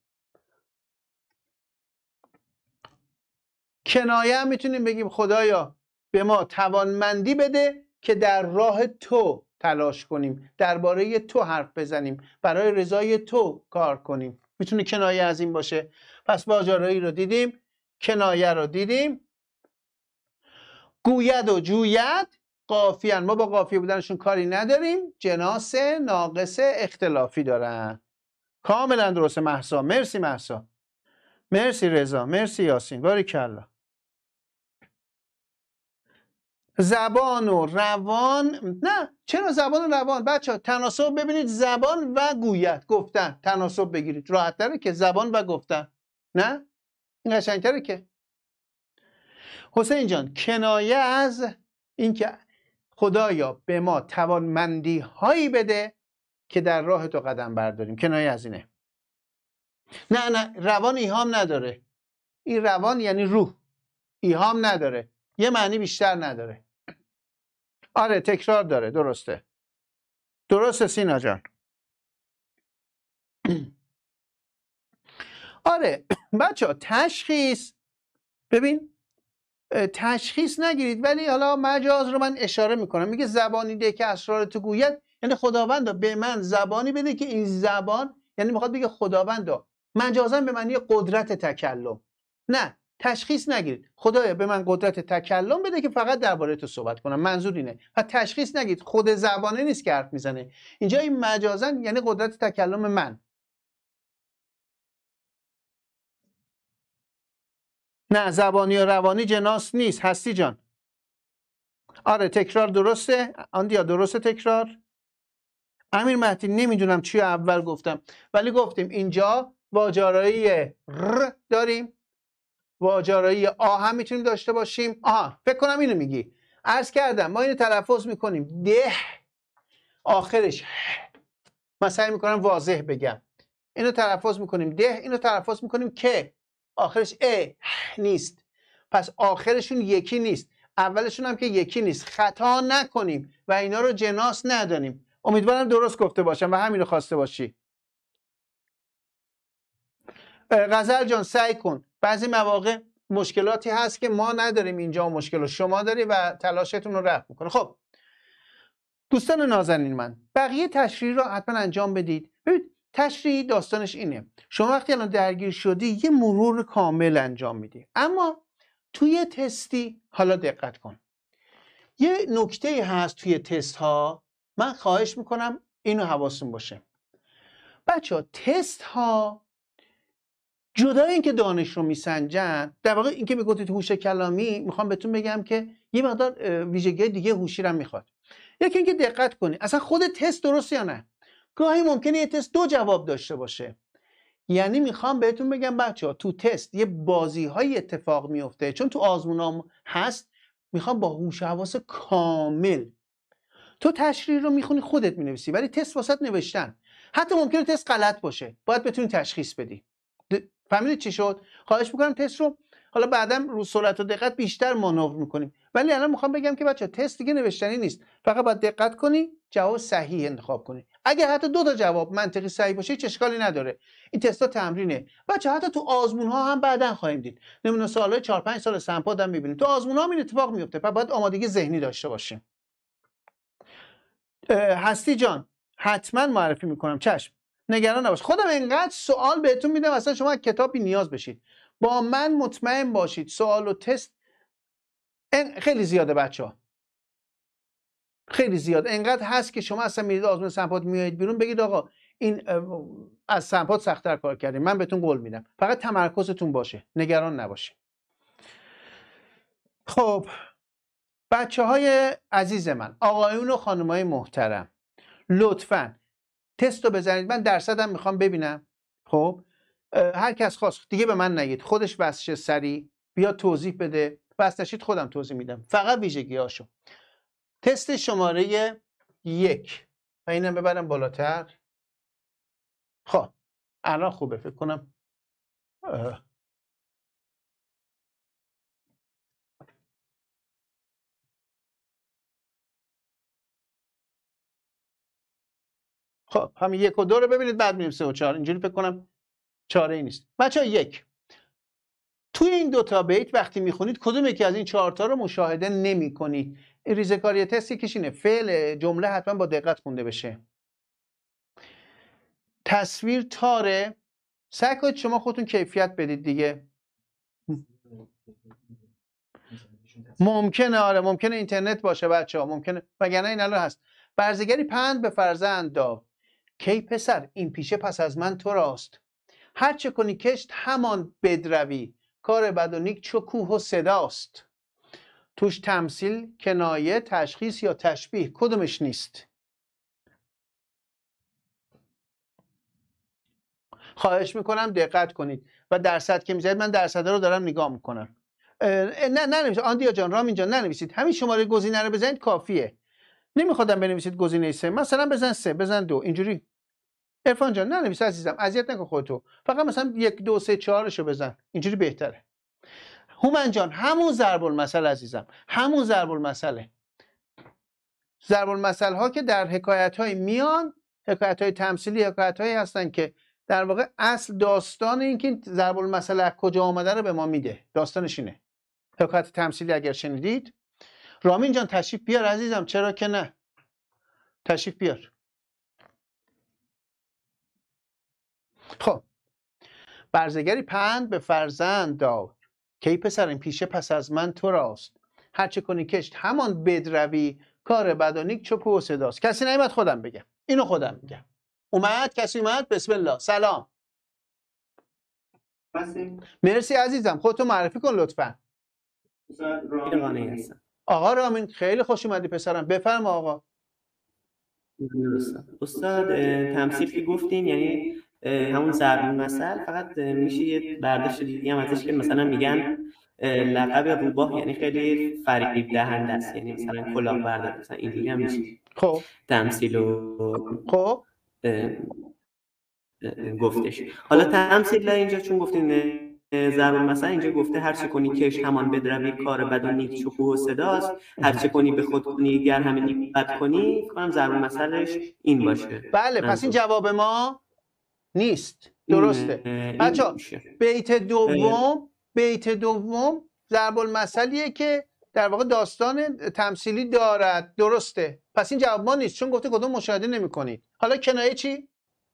کنایه هم میتونیم بگیم خدایا به ما توانمندی بده که در راه تو تلاش کنیم، درباره تو حرف بزنیم، برای رضای تو کار کنیم. میتونه کنایه از این باشه. پس واجارایی رو دیدیم، کنایه رو دیدیم. گوید و جوید قافیان، ما با قافیه بودنشون کاری نداریم، جناس ناقص اختلافی دارن. کاملا درسته مهسا. مرسی مهسا، مرسی رضا، مرسی یاسین، باریکلا. زبان و روان، نه چرا زبان و روان بچه ها؟ تناسب ببینید، زبان و گوید، گفتن، تناسب بگیرید، راحت تره که زبان و گفتن، نه این قشنگتره که. حسین جان کنایه از اینکه خدایا به ما توانمندی هایی بده که در راه تو قدم برداریم، کنایه از اینه. نه روان ایهام نداره، این روان یعنی روح، ایهام نداره، یه معنی بیشتر نداره. آره تکرار داره، درسته، درسته سینا جان. آره بچه ها تشخیص، ببین تشخیص نگیرید، ولی حالا مجاز رو من اشاره میکنم. میگه زبانی ده که اسرار تو گوید، یعنی خداوند به من زبانی بده که این زبان، یعنی میخواد بگه خداوند مجازا به معنی قدرت تکلم. نه تشخیص نگیرید، خدایا به من قدرت تکلم بده که فقط درباره تو صحبت کنم، منظور اینه. و تشخیص نگیرید، خود زبانه نیست که حرف میزنه اینجا، این مجازا یعنی قدرت تکلم من. نه زبانی و روانی جناس نیست هستی جان. آره تکرار درسته آندیا، درسته تکرار. امیر مهدی نمیدونم چی اول گفتم، ولی گفتیم اینجا واجارایی ر داریم، واجارایی آ هم میتونیم داشته باشیم. فکر کنم اینو میگی. عرض کردم ما اینو تلفظ میکنیم ده، آخرش من سعی میکنم واضح بگم، اینو تلفظ میکنیم ده، اینو تلفظ میکنیم که آخرش نیست، پس آخرشون یکی نیست، اولشون هم که یکی نیست. خطا نکنیم و اینا رو جناس ندانیم. امیدوارم درست گفته باشم و همین رو خواسته باشی. غزل جان سعی کن، بعضی مواقع مشکلاتی هست که ما نداریم اینجا، مشکل رو شما داری و تلاشتون رو رفع میکنه. خب دوستان نازنین من، بقیه تشریح رو حتما انجام بدید. ببینید تشریح داستانش اینه، شما وقتی الان درگیر شدی یه مرور کامل انجام میدی، اما توی تستی حالا دقت کن، یه نکته هست توی تست ها، من خواهش میکنم اینو حواستون باشه. بچه ها تست ها جدای اینکه دانش رو میسنجن، در واقع اینکه میگفتید هوش کلامی، میخوام بهتون بگم که یه مقدار ویژگی دیگه هوشی رو میخواد. یکی اینکه دقت کنید اصلا خود تست درست یا نه. گاهی ممکنه یه تست دو جواب داشته باشه، یعنی میخوام بهتون بگم بچه‌ها تو تست یه بازی‌های اتفاق میفته، چون تو آزمونام هست، میخوام با هوش و حواس کامل. تو تشریح رو میخونی خودت مینویسی، ولی تست واسط نوشتن، حتی ممکنه تست غلط باشه، باید بتونی تشخیص بدی. فهمیدید چی شد؟ خواهش میکنم تست رو حالا بعداً رو سرعت و دقت بیشتر مانور میکنیم، ولی الان میخوام بگم که بچه تست دیگه نوشتنی نیست، فقط باید دقت کنی جواب صحیح انتخاب کنی. اگه حتی دو تا جواب منطقی صحیح باشه هیچ اشکالی نداره، این تستا تمرینه بچه. حتی تو آزمون ها هم بعداً خواهیم دید، نمونه سوالای 4 5 سال سنپاد هم میبینیم، تو آزمون ها هم این اتفاق میفته، پس باید آمادگی ذهنی داشته باشیم. هستی جان حتما معرفی میکنم، چشم نگران نباش، خودم انقدر سوال بهتون میدم اصلا شما کتاب بی نیاز بشید. با من مطمئن باشید سوال و تست خیلی زیاده بچه ها، خیلی زیاد، انقدر هست که شما اصلا میرید آزمون سنپاد میایید بیرون بگید آقا این از سنپاد سخت‌تر کار کردیم. من بهتون قول میدم، فقط تمرکزتون باشه، نگران نباشید. خب بچه های عزیز من، آقایون و خانمای محترم، لطفاً تست رو بزنید، من درصدم میخوام ببینم. خب هر کس خواست دیگه به من نگید، خودش واسه سری بیا توضیح بده، واسه نشید خودم توضیح میدم، فقط ویژگی‌هاشو. تست شماره 1 و اینم ببرم بالاتر. خب الان خوبه فکر کنم. خب همین 1 و 2 رو ببینید، بعد میریم 3 و 4. اینجوری فکر کنم چاره ای نیست. بچه‌ها 1 توی این 2 تا بیت وقتی میخونید کدوم یکی از این 4 تا رو مشاهده نمی‌کنید؟ این ریزه‌کاری تست یکیش اینه، فعل جمله حتما با دقت خونده بشه. تصویر تاره، سعی کنید شما خودتون کیفیت بدید دیگه. ممکنه آره، ممکنه اینترنت باشه بچه‌ها، ممکنه، وگرنه این الان هست. برزگری پند به فرزند داد، کی پسر این پیشه پس از من تو راست. هر چه کنی کشت همان بدروی، کار بد و نیک چو کوه و صداست. توش تمثیل، کنایه، تشخیص یا تشبیه کدومش نیست؟ خواهش میکنم دقت کنید و درصد که میذارید، من درصد رو دارم نگاه میکنم. نه ننویسید آندیا جان، رامین جان ننویسید، همین شماره گزینه رو بزنید کافیه. نمیخوادم بنویسید گزینه 3، مثلا بزن 3، بزن 2، اینجوری. عرفان جان ننویس عزیزم، اذیت نکن خودتو، فقط مثلا 1 2 3 4 شو بزن، اینجوری بهتره. هومن جان همون ضرب المثل عزیزم، همون ضرب المثله. ضرب المثل ها که در حکایت های میان، حکایت های تمثیلی، حکایت هایی هستن که در واقع اصل داستان این که ضرب المثل از کجا آمده رو به ما میده. داستانش اینه. حکایت تمثیلی اگر شنیدید. رامین جان تشریف بیار عزیزم، چرا که نه، تشریف بیار. خب برزگری پند به فرزند داد، کی پسر این پیشه پس از من تو راست. هرچه کنی کشت همان بدروی، کار بد و نیک چو کوه و صداست. کسی نیومد خودم بگم، اینو خودم میگم. اومد کسی اومد؟ بسم الله. سلام. مرسی عزیزم، خودتو معرفی کن لطفا. رامین هستم. آقا رامین خیلی خوش اومدی پسرم، بفرما آقا. استاد تمثیل که گفتین یعنی همون ضرب المثل، فقط میشه یه برداشت دیگه هم ازش که مثلا میگن لقب روباه یعنی خیلی فریب دهنده است، یعنی مثلا کلاهبردار، مثلا اینجوری هم میشه خب تمثیل و خب گفتش. حالا تمثیل اینجا چون گفتین ضرب المثل، اینجا گفته هر چه کنی کش همان بدروی، کار بد و نیک چو کوه و صداست. هر چه کنی به خود کنی گر همه نیک بد کنی، فکر کنم ضرب المثلش این باشه. بله، پس این جواب ما نیست. درسته بچه‌ها. بیت دوم ضرب المثلیه که در واقع داستان تمثیلی دارد. درسته، پس این جواب ما نیست چون گفته کدوم مشاهده نمی‌کنید. حالا کنایه چی؟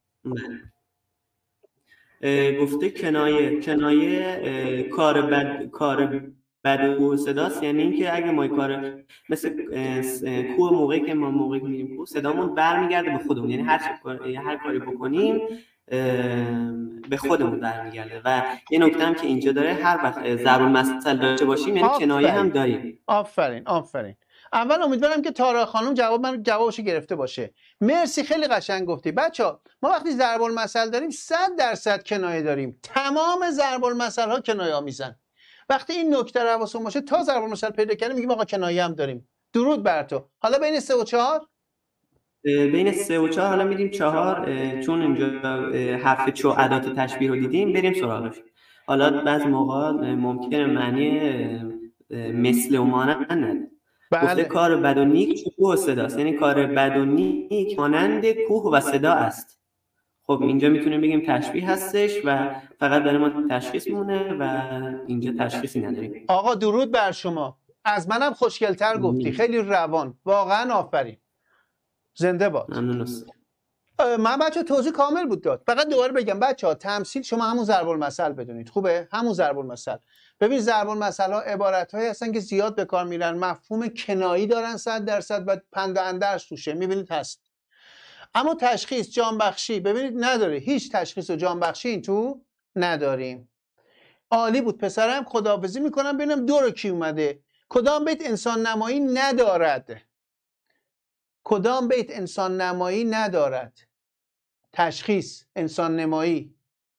گفته کنایه کار بد و صداست، یعنی اینکه اگه ما کار مثل کوه، موقعی که ما میریم کوه صدامون برمیگرده به خودمون، یعنی هر کاری بکنیم به خودمون برمیگرده. و یه نکته هم که اینجا داره، هر وقت ضرب المثل داشته باشیم یعنی کنایه هم داریم. آفرین. اول امیدوارم که تارا خانم جوابشو گرفته باشه. مرسی، خیلی قشنگ گفتی. بچه‌ها ما وقتی ضرب المثل داریم 100% کنایه داریم. تمام ضرب المثل ها کنایه آمیزن. وقتی این نکته رو حواستون باشه، تا ضرب المثل پیدا کردیم میگیم آقا کنایه هم داریم. درود بر تو. حالا بین 3 و 4 بین 3 و 4 حالا میریم 4، چون اینجا حرف چو ادات تشبیه رو دیدیم، بریم سراغش. حالا بعضی موقع ممکنه معنی مثل و مانند نده. گفته کار بد و نیک چو کوه و صداست، یعنی کار بد و نیک مانند کوه و صدا است. خب اینجا میتونیم بگیم تشبیه هستش و فقط برای ما تشخیص میمونه و اینجا تشخیصی نداریم. آقا درود بر شما، از منم خوشگل‌تر گفتی، خیلی روان، واقعا آفرین، زنده باد. ممنون. من بچه توضیح کامل بود داد. فقط دوباره بگم بچه‌ها، تمثیل شما همون ضرب المثل بدونید، خوبه؟ همون ضرب المثل. ببین ضرب المثل ها عبارت‌هایی هستن که زیاد به کار میرن، مفهوم کنایی دارن 100% و پند و اندرز توشه، میبینید هست. اما تشخیص، جانبخشی ببینید نداره، هیچ تشخیص و جانبخشی این تو نداریم. عالی بود پسرم، خداحافظی میکنم ببینم دور کی اومده. کدام بیت انسان نمایی ندارد؟ کدام بیت انسان نمایی ندارد؟ تشخیص، انسان نمایی.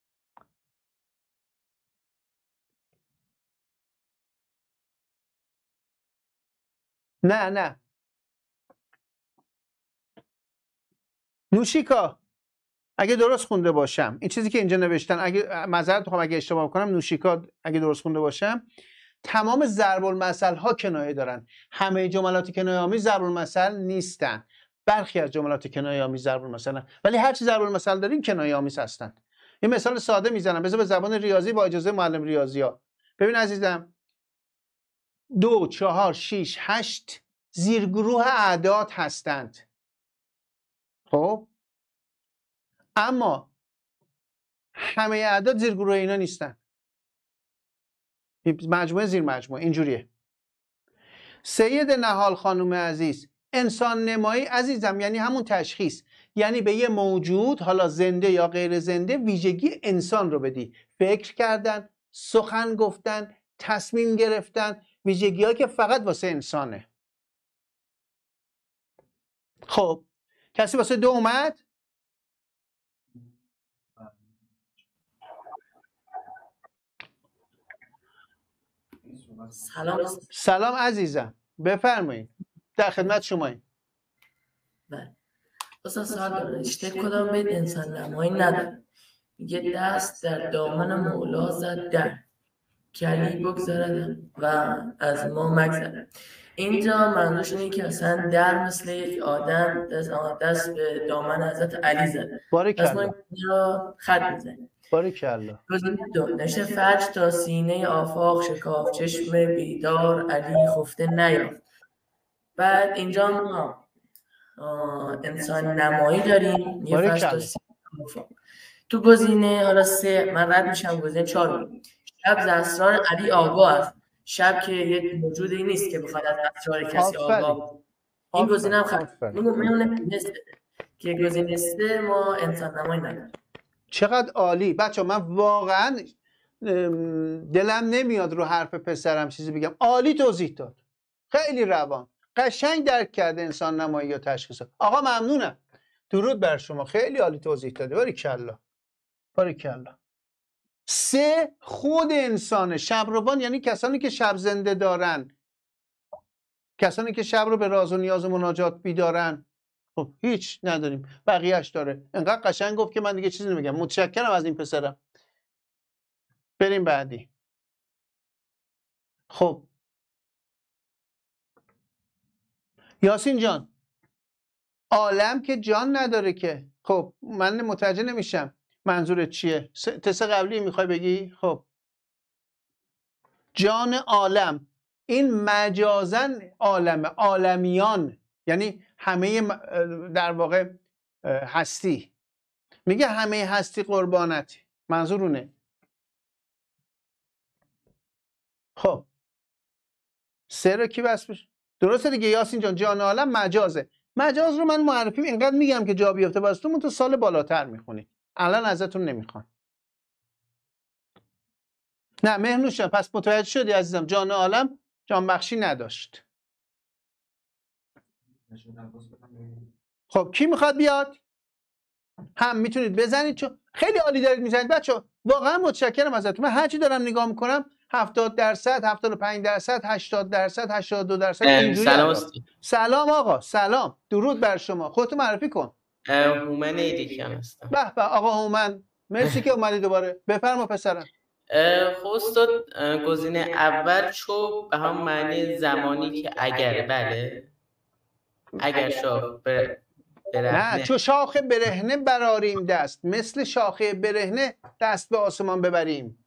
نه نوشیکا، اگه درست خونده باشم این چیزی که اینجا نوشتن، اگه معذرت میخوام اگه اشتباه کنم، نوشیکا اگه درست خونده باشم، تمام ضرب المثل ها کنایه دارن. همه جملاتی کنایه آمیز ضرب المثل نیستن. برخی از جملات کنایه آمیز ضرب المثل، ولی هر چی ضرب المثل داریم کنایه آمیز هستن. یه مثال ساده میزنم، بذار به زبان ریاضی با اجازه معلم ریاضی ها. ببین عزیزم، 2 4 6 8 زیرگروه اعداد هستند. خب اما همه اعداد زیرگروه اینا نیستن، مجموعه زیر مجموعه اینجوریه. سید نهال خانم عزیز، انسان نمایی عزیزم یعنی همون تشخیص، یعنی به یه موجود حالا زنده یا غیر زنده ویژگی انسان رو بدی. فکر کردن، سخن گفتن، تصمیم گرفتن، ویژگی ها که فقط واسه انسانه. خب کسی واسه 2 اومد؟ سلام عزیزم، بفرمایید، در خدمت شماییم. بله اصلا سوال داره، رشته کدام بیت انسان نمایی نداره؟ میگه دست در دامن مولا زد در کلی بگذردم و از ما مگذرد. اینجا منظورش اینه که اصلا در مثل یک آدم دست به دامن حضرت علی زد. پس ما اینجا خط میزنیم. باریکالله. گزینه 2 نشه فجر تا سینه آفاق شکاف، چشم بیدار علی خفته نیافت. بعد اینجا ما انسان نمایی داریم، یه فجر تا سینه آفاق. تو گزینه حالا 3 من رد میشم، گزینه 4 شب ز اسرار علی آگاه است. شب که یک موجودی نیست که بخواد از اسرار کسی آگاه. این گزینه هم خط میمونه که گزینه 3 ما انسان نمایی نداریم. چقدر عالی بچه، من واقعا دلم نمیاد رو حرف پسرم چیزی بگم. عالی توضیح داد، خیلی روان، قشنگ درک کرده انسان نمایی یا تشخیص. آقا ممنونم، درود بر شما، خیلی عالی توضیح داده. باریکالله باریکالله. 3 خود انسانه. شبروان یعنی کسانی که شب زنده دارن، کسانی که شب رو به راز و نیاز و مناجات بیدارن. خب هیچ نداریم، بقیهش داره. انقدر قشنگ گفت که من دیگه چیزی نمیگم. متشکرم از این پسرم. بریم بعدی. خب یاسین جان، عالم که جان نداره که. خب من متوجه نمیشم منظورت چیه؟ تست قبلی میخوای بگی؟ خب جان عالم این مجازن عالم، عالمیان یعنی همه در واقع هستی. میگه همه هستی قربانتی، منظور اونه. خب 3 رو کی بس بشه؟ درسته دیگه یاسین جان، جان عالم مجازه. مجاز رو من معرفی اینقدر میگم که جا بیفته، بس تو سال بالاتر میخونی، الان ازتون نمیخوام. نه مهنوش جان، پس متوجه شدی عزیزم، جان عالم جان بخشی نداشت. خب کی میخواد بیاد؟ هم میتونید بزنید، چون خیلی عالی دارید میزنید بچه. واقعا متشکرم ازتون. من هرچی دارم نگاه میکنم 70%، 75%، 80%، 82% اینجوری. سلام آقا، سلام، درود بر شما. خودتو معرفی کن. هومن ایدیکیان هستم. به به آقا هومن، مرسی که اومدی دوباره. بفرما پسرم. خب استاد، گزینه اول چوب به هم معنی زمانی که اگر، بله اگر شاخ نه، چو شاخ برهنه براریم دست، مثل شاخه برهنه دست به آسمان ببریم.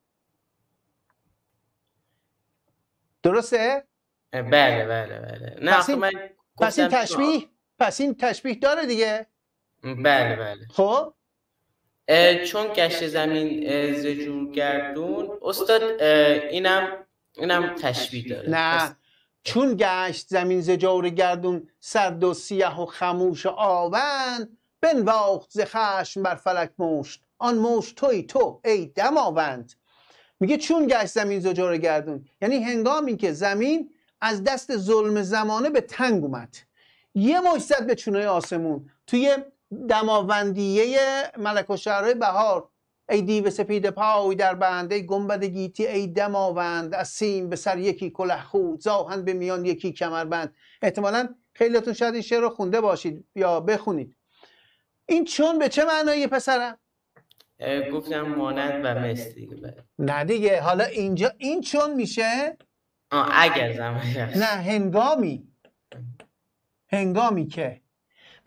درسته؟ بله. نه پس این تشبیه داره دیگه. بله. خب چون گشت زمین ز جور گردون استاد، اینم تشبیه داره. نه چون گشت زمین ز جور گردون، سرد و سیه و خموش و آوند، بنواخت ز خشم بر فلک مشت، آن مشت توی تو ای دماوند. میگه چون گشت زمین ز جور گردون، یعنی هنگامی که زمین از دست ظلم زمانه به تنگ اومد، یه مشت زد به چونه آسمون. توی دماوندیه ملک الشعرهای بهار، ای دیو سپید پای در بند، ای گنبد گیتی ای دماوند، از سیم به سر یکی کله خود، زاهن به میان یکی کمربند. احتمالاً خیلیاتون شاید این شعر رو خونده باشید یا بخونید. این چون به چه معنایی پسرم؟ گفتم مانند و مثل دیگه. نه دیگه، حالا اینجا این چون میشه اگر زمانی نه، هنگامی که.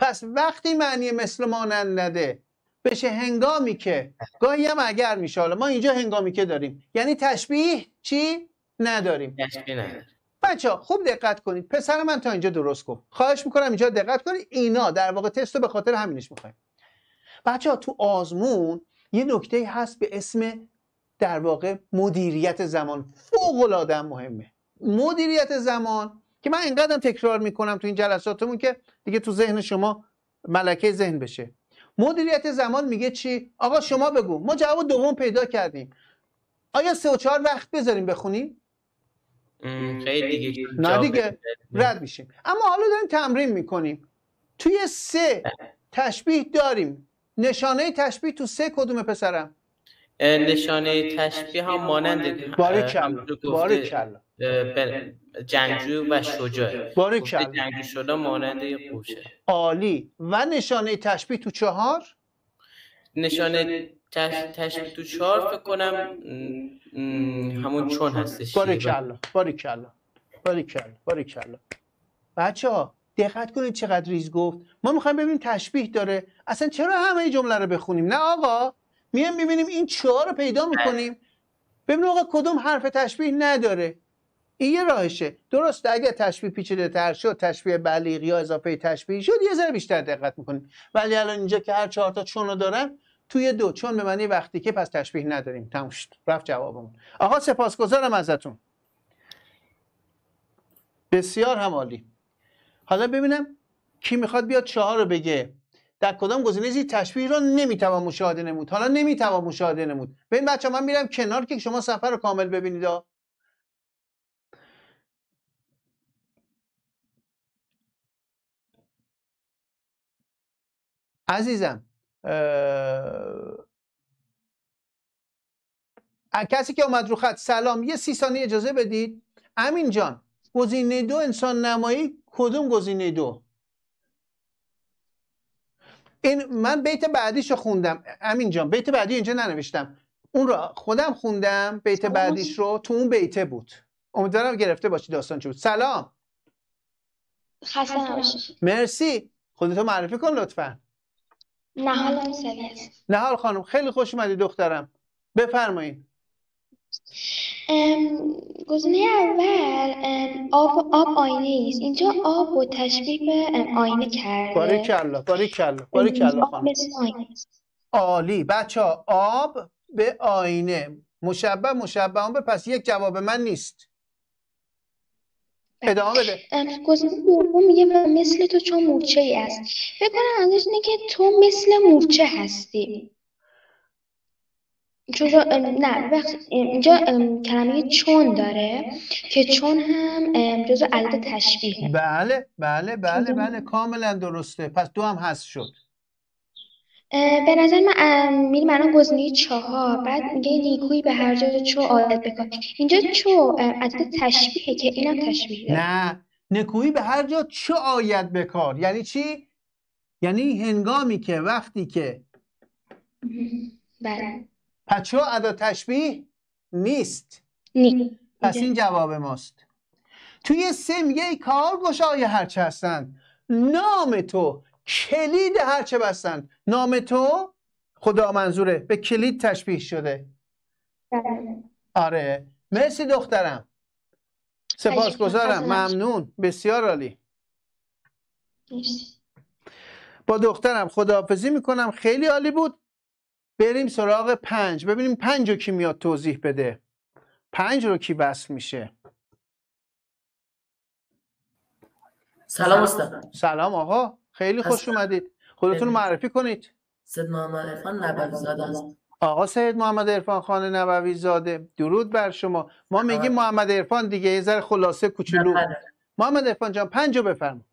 پس وقتی معنی مثل مانند نده بشه هنگامی که، گاهی هم اگر میشه، حالا ما اینجا هنگامی که داریم، یعنی تشبیه چی نداریم. تشبیه نداره. بچه‌ها خوب دقت کنید. پسر من تا اینجا درست گفت. خواهش میکنم اینجا دقت کنید. اینا در واقع تست رو به خاطر همینش میخوایم. بچه‌ها تو آزمون یه نکته هست به اسم در واقع مدیریت زمان. فوق‌العاده مهمه. مدیریت زمان که من اینقدر تکرار میکنم تو این جلساتمون که دیگه تو ذهن شما ملکه ذهن بشه. مدیریت زمان میگه چی؟ آقا شما بگو. ما جواب دوم پیدا کردیم. آیا 3 و 4 وقت بذاریم بخونیم؟ خیلی دیگه نه دیگه رد میشیم. اما حالا داریم تمرین میکنیم. توی 3 تشبیه داریم. نشانه تشبیه تو 3 کدومه پسرم؟ نشانه تشبیه هم مانند باریکلا جنگجو و شجاع. باریکلا جنگجو شده مانند یه قوشه. عالی. و نشانه تشبیه تو 4؟ نشانه تشبیه تو 4 فکر کنم همون چون هستش. باریکلا باریکلا باریکلا باریکلا. بچه‌ها دقت کنید چقدر ریز گفت. ما میخوایم ببینیم تشبیه داره. اصلا چرا همه جمله رو بخونیم؟ نه آقا، میایم میبینیم این 4 رو پیدا میکنیم، ببینیم آقا کدوم حرف تشبیه نداره. این یه راهشه. درسته اگه تشبیه پیچیده تر شد، تشبیه بلیغ یا اضافه تشبیه شد، یه ذره بیشتر دقت میکنیم. ولی الان اینجا که هر 4 تا چون رو دارن، توی 2 چون به معنی وقتی که، پس تشبیه نداریم. تموم شد. رفت جوابمون. آقا سپاسگزارم ازتون. بسیار هم عالی. حالا ببینم کی میخواد بیاد 4 رو بگه. در کدام گزینه زیر تشبیه رو نمیتوان مشاهده نمود؟ حالا نمیتوان مشاهده نمود. ببین بچه‌ها من میرم کنار که شما صفحه رو کامل ببینید. عزیزم کسی که اومد رو خط سلام، یه 30 ثانیه اجازه بدید. امین جان گزینه 2 انسان نمایی کدوم گزینه 2؟ این من بیت بعدیشو خوندم. امین جان بیت بعدی اینجا ننوشتم، اون رو خودم خوندم. بیت بعدیش رو تو اون بیته بود. امیدوارم گرفته باشی داستان چی بود. سلام. خسته نباشید. مرسی. خودتو معرفی کن لطفا. نهال موسوی است. نهال خانم خیلی خوش اومدی دخترم. بفرمایید. گزینه اول آب آینه است. اینجا آب و تشبیه به آینه کرده. باریکلا باریکلا باریکلا خانم. عالی. بچه‌ها آب به آینه مشبه مشبه به، پس یک جواب من نیست. ادامه بده. گزینه دوم میگه مثل تو چون مورچه ای است. فکر کنم منظورش اینه که تو مثل مورچه هستی. نه اینجا کلمه چون داره که چون هم جزو ادات تشبیهه. بله بله بله بله کاملا درسته. پس 2 هم حذف شد. به نظر من میریم الان گزینه 4. بعد میگه نیکویی به هر جای چو آید بکن. اینجا چو ادات تشبیهه که اینم تشبیه داره. نه، نیکویی به هر جا چو آید به کار یعنی چی؟ یعنی هنگامی که، وقتی که. بله. پس چو ادات تشبیه نیست. پس این جواب ماست. توی 3 میگه ای کارگشای هرچه هستند، نام تو کلید هرچه بستند. نام تو خدا منظوره، به کلید تشبیه شده. آره مرسی دخترم. سپاسگزارم. ممنون. بسیار عالی. با دخترم خداحافظی میکنم. خیلی عالی بود. بریم سراغ 5. ببینیم 5 رو کی میاد توضیح بده. 5 رو کی وصل میشه. سلام استاد. سلام آقا. خیلی خوش اومدید. خودتون رو معرفی کنید. سید محمد عرفان نبوی زاده است. آقا سید محمد عرفان خان نبوی زاده، درود بر شما. ما میگیم محمد عرفان دیگه، یه ذره خلاصه کوچولو. محمد عرفان جان 5 رو بفرم.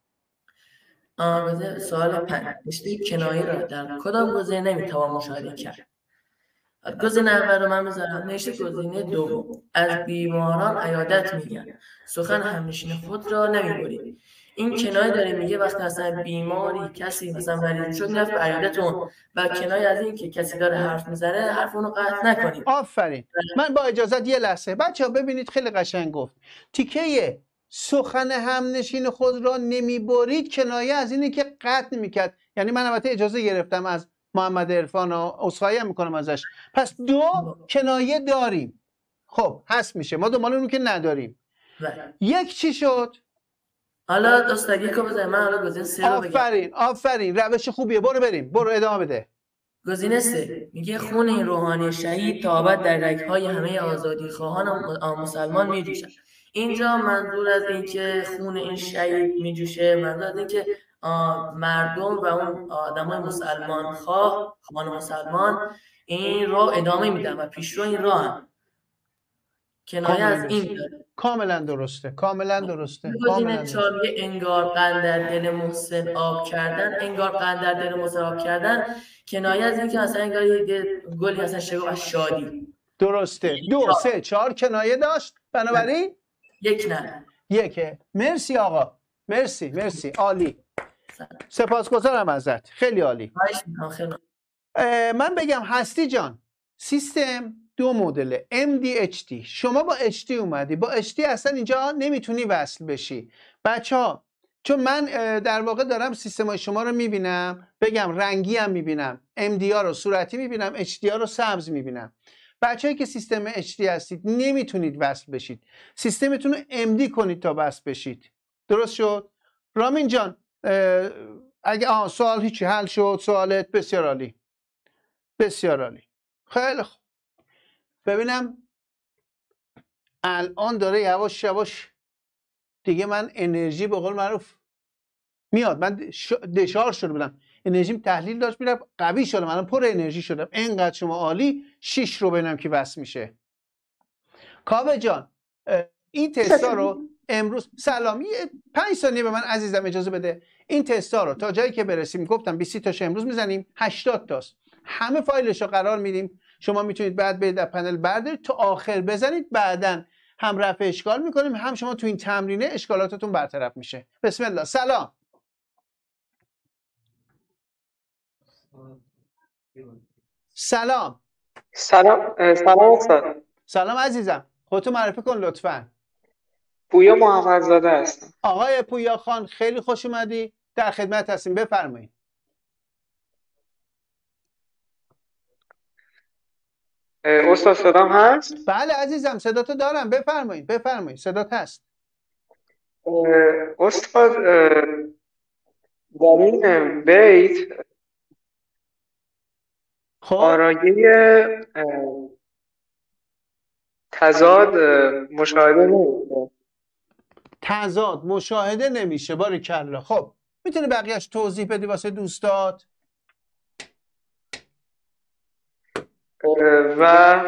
سوال 5. نشته کنایه را در کدام گزینه نمیتوان مشاهده کرد؟ گزینه اول رو من بذارم. نشته گزینه دوم. از بیماران عیادت میگن، سخن همنشین خود را نمیبرید. این کنایه داره میگه وقتی مثلا بیماری کسی مثلا مریض شد رفت به عیادتون، و کنایه از این که کسی داره حرف میزنه حرف اونو قطع نکنید. آفرین. من با اجازت یه لحظه. بچه‌ها ببینید خیلی قشنگ گفت. تیکه سخن همنشین خود را نمیبرید کنایه از اینه که قطع نمیکرد. یعنی من البته اجازه گرفتم از محمد عرفان و عذرخواهی هم میکنم ازش. پس دو کنایه داریم. خب هست میشه، ما دنبال اون که نداریم. یک چی شد؟ حالا استاد یکو بذار من حالا گزینه 3 رو بگم. آفرین روش خوبیه، برو بریم، برو ادامه بده. گزینه 3 میگه خون این روحانی شهید تا ابد در رگ‌های همه آزادی خواهان مسلمان میجوشد. اینجا منظور از این که خون این شهید میجوشه منظور از این که مردم و اون آدمای مسلمان خواهان مسلمان این راه ادامه میدن و پیشرو این راه کنایه از این داره. کاملا درسته، کاملا درسته. گزینه 4 میگه انگار قند در دل محسن آب کردن. انگار قند در دل محسن آب کردن کنایه از این که مثلا انگار یه گلی مثلا شگفت از شادی. درسته. 2 3 4 کنایه داشت، بنابراین یک نه. یکه. مرسی آقا، مرسی عالی، سپاسگزارم ازت، خیلی عالی. من بگم هستی جان، سیستم 2 مدل MDHT. شما با HT اومدی، با HT اصلا اینجا نمیتونی وصل بشی. بچه‌ها چون من در واقع دارم سیستمای شما رو میبینم، بگم رنگی هم میبینم، MD ها رو صورتی میبینم، HT ها رو سبز میبینم. بچه‌ای که سیستم HT هستید نمیتونید وصل بشید، سیستمتون رو MD کنید تا وصل بشید. درست شد؟ رامین جان اگه سوال هیچی حل شد، سوالت بسیار عالی، بسیار عالی. خیلی خوب، ببینم الان داره یواش یواش دیگه من انرژی به قول معروف میاد. من دشار شده بودم، انرژیم تحلیل داشت میرم، قوی شدم، الان پر انرژی شدم. اینقدر شما عالی. 6 رو ببینم که وصل میشه. کاوه جان این تستا رو امروز سلامی 5 ثانیه به من عزیزم اجازه بده. این تستا رو تا جایی که برسیم، گفتم 20 تاش امروز میزنیم، 80 تاست، همه فایلش رو قرار میدیم. شما میتونید بعد برید در پنل بردارید تا آخر بزنید، بعدن هم رفع اشکال میکنیم، هم شما تو این تمرینه اشکالاتتون برطرف میشه. بسم الله. سلام. سلام. سلام استاد. سلام عزیزم، خودتو معرفی کن لطفاً. پویا محمدزاده هستم. آقای پویا خان خیلی خوش اومدی، در خدمت هستیم، بفرمایید. استاد صدام هست؟ بله عزیزم صداتو دارم، بفرمایید صدات هست. استاد در این بیت آرایه تضاد مشاهده نمیشه. تضاد مشاهده نمیشه، باریکلا. خب میتونی بقیهش توضیح بدی واسه دوستات؟ و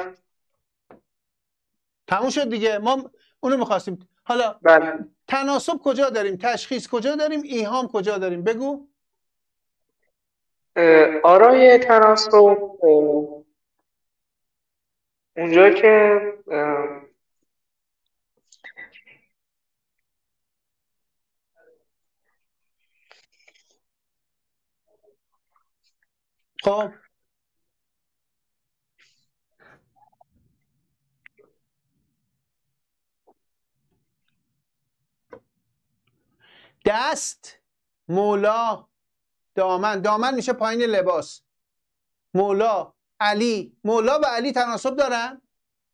تموم شد دیگه، ما اونو میخواستیم. حالا بله. تناسب کجا داریم؟ تشخیص کجا داریم؟ ایهام کجا داریم؟ بگو. آرای تناسب اونجا که خب دست، مولا، دامن میشه پایین لباس. مولا، علی، مولا و علی تناسب دارن؟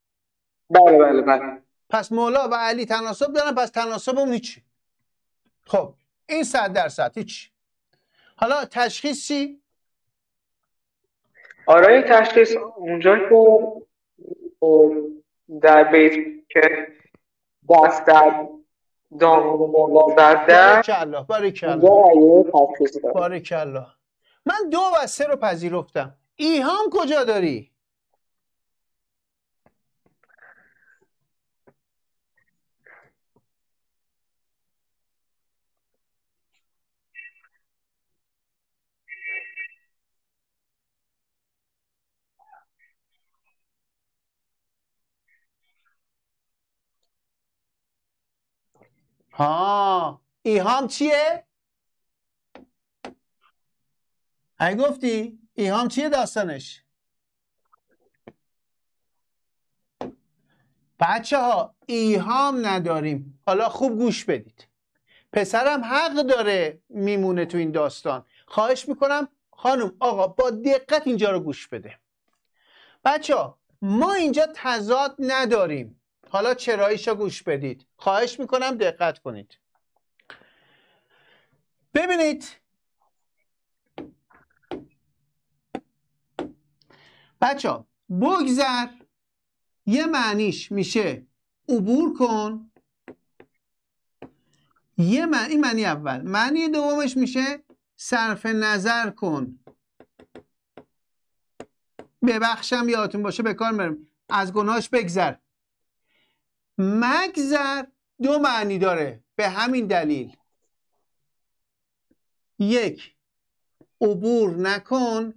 بله. پس مولا و علی تناسب دارن، پس تناسب اون هیچی. خب این 100% هیچ. حالا تشخیص چی؟ آرای تشخیص اونجا که در بیت که دست در دامن مولا در باریکلا. من 2 و 3 رو پذیرفتم. ایهام کجا داری؟ ایهام چیه؟ اگه گفتی ایهام چیه داستانش؟ بچه ها ایهام نداریم. حالا خوب گوش بدید. پسرم حق داره میمونه تو این داستان. خواهش میکنم خانم آقا با دقت اینجا رو گوش بده. بچه ها ما اینجا تضاد نداریم. حالا چراییشو گوش بدید. خواهش میکنم دقت کنید. ببینید بچه ها بگذر یه معنیش میشه عبور کن، این معنی اول. معنی دومش میشه صرف نظر کن. ببخشم یادتون باشه به کار میبرم از گناهش بگذر. مگذر دو معنی داره. به همین دلیل یک عبور نکن،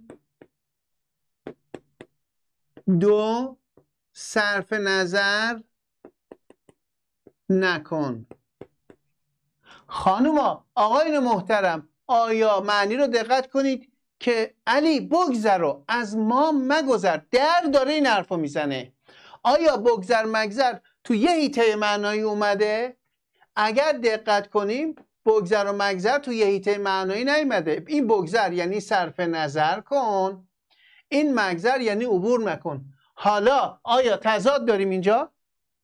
دو صرف نظر نکن. خانوما آقایون محترم آیا معنی رو دقت کنید که علی بگذر و از ما مگذر در داره این حرفو میزنه. آیا بگذر مگذر تو یه هیته معنایی اومده؟ اگر دقت کنیم بگذر و مگذر تو یه هیته معنایی نیومده. این بگذر یعنی صرف نظر کن، این مگذر یعنی عبور نکن. حالا آیا تضاد داریم اینجا؟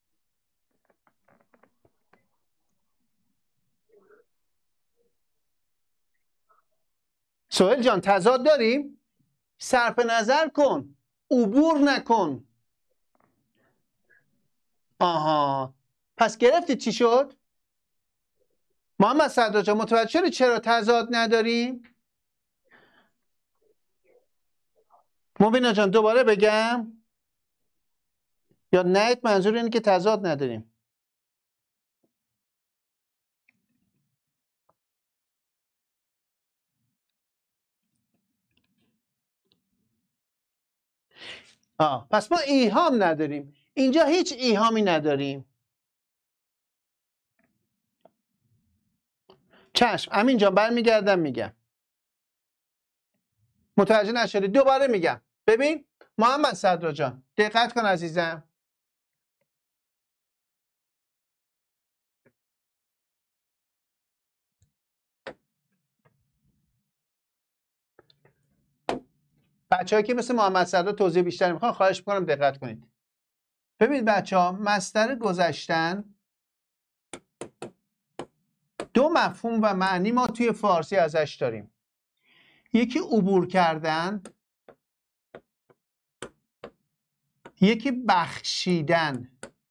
سهیل جان تضاد داریم؟ صرف نظر کن، عبور نکن. آها پس گرفتید چی شد؟ محمد صدرا جان متوجه شدید چرا تضاد نداریم؟ مبینا جان دوباره بگم یا نه؟ منظور اینه که تضاد نداریم. پس ما ایهام نداریم. اینجا هیچ ایهامی نداریم. چشم امین جان برمیگردم میگم. متوجه نشدی؟ دوباره میگم. ببین محمد صدرا جان دقت کن عزیزم. بچه‌ها که مثل محمد صدرا توضیح بیشتری میخوان خواهش میکنم دقت کنید. ببینید بچه‌ها مصدر گذشتن دو مفهوم و معنی ما توی فارسی ازش داریم. یکی عبور کردن، یکی بخشیدن.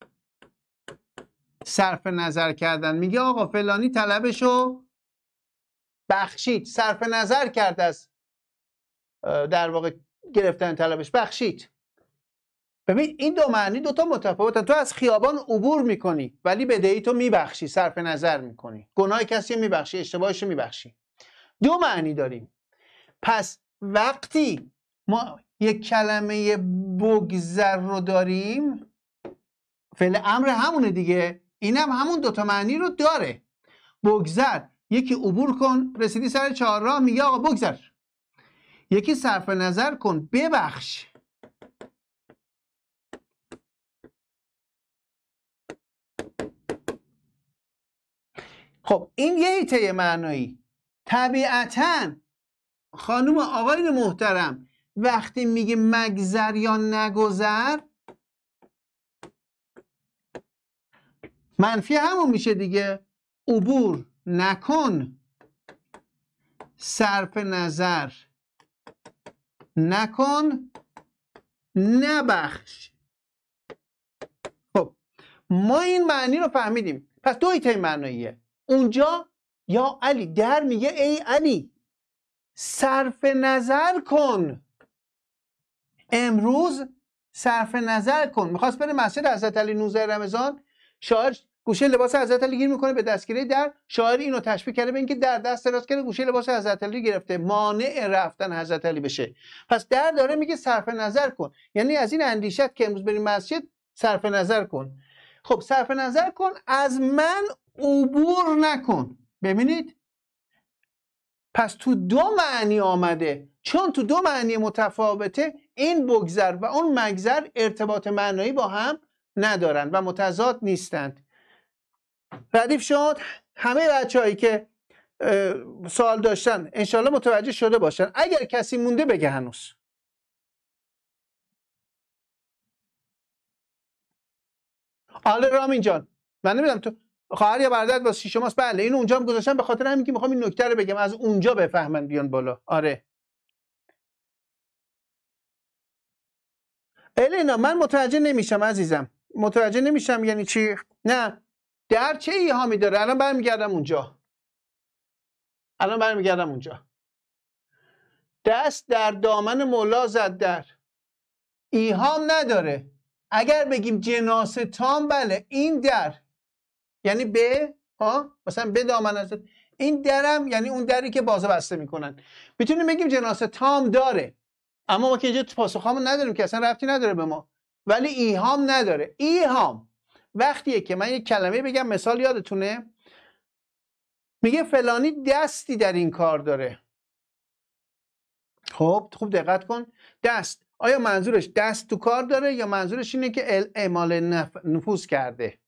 صرف نظر کردن میگه آقا فلانی طلبشو بخشید، صرف نظر کرد از در واقع گرفتن طلبش، بخشید. ببین این دو معنی دوتا متفاوتن. تو از خیابان عبور میکنی ولی بدهی تو میبخشی، صرف نظر میکنی، گناه کسی میبخشی، اشتباهش میبخشی. دو معنی داریم. پس وقتی ما یک کلمه بگذر رو داریم فعل امر همونه دیگه، اینم همون دوتا معنی رو داره. بگذر یکی عبور کن، رسیدی سر چهارراه میگه آقا بگذر. یکی صرف نظر کن، ببخش. خب این یه هیته معنایی. طبیعتاً خانم آقایون محترم وقتی میگه مگذر یا نگذر منفی همون میشه دیگه. عبور نکن، صرف نظر نکن، نبخش. خب ما این معنی رو فهمیدیم. پس دو هیته معناییه. اونجا یا علی در میگه ای علی صرف نظر کن، امروز صرف نظر کن. میخواست بره مسجد حضرت علی 19 رمضان، شاعر گوشه لباس حضرت علی گیر میکنه به دستگیره در، شاعر اینو تشبیه کرده به اینکه در دست دراز کرده گوشه لباس حضرت علی گرفته، مانع رفتن حضرت علی بشه. پس در داره میگه صرف نظر کن، یعنی از این اندیشت که امروز بریم مسجد صرف نظر کن. خب صرف نظر کن، از من عبور نکن. ببینید پس تو دو معنی آمده. چون تو دو معنی متفاوته این بگذر و اون مگذر ارتباط معنایی با هم ندارند و متضاد نیستند. ردیف شد. همه بچه‌هایی که سوال داشتن انشالله متوجه شده باشن. اگر کسی مونده بگه هنوز. آله رامین جان، من نمیدونم تو خواهر یا برادر واسه شماست. بله اینو اونجا هم گذاشتم به خاطر همین که میخوام این نکته رو بگم، از اونجا بفهمن بیان بالا. آره الینا من متوجه نمیشم عزیزم، متوجه نمیشم یعنی چی؟ نه در چه ایهامی داره؟ الان برمیگردم اونجا. دست در دامن مولا زد در، ایهام نداره. اگر بگیم جناس تام، بله این در یعنی به مثلا به دامن زد، این درم یعنی اون دری که بازه بسته میکنن. میتونیم بگیم جناس تام داره، اما ما که اینجا پاسخامون نداریم که اصلا ربطی نداره به ما. ولی ایهام نداره. ایهام وقتیه که من یک کلمه بگم، مثال یادتونه میگه فلانی دستی در این کار داره. خب خوب دقت کن. دست، آیا منظورش دست تو کار داره یا منظورش اینه که اعمال نفوذ کرده؟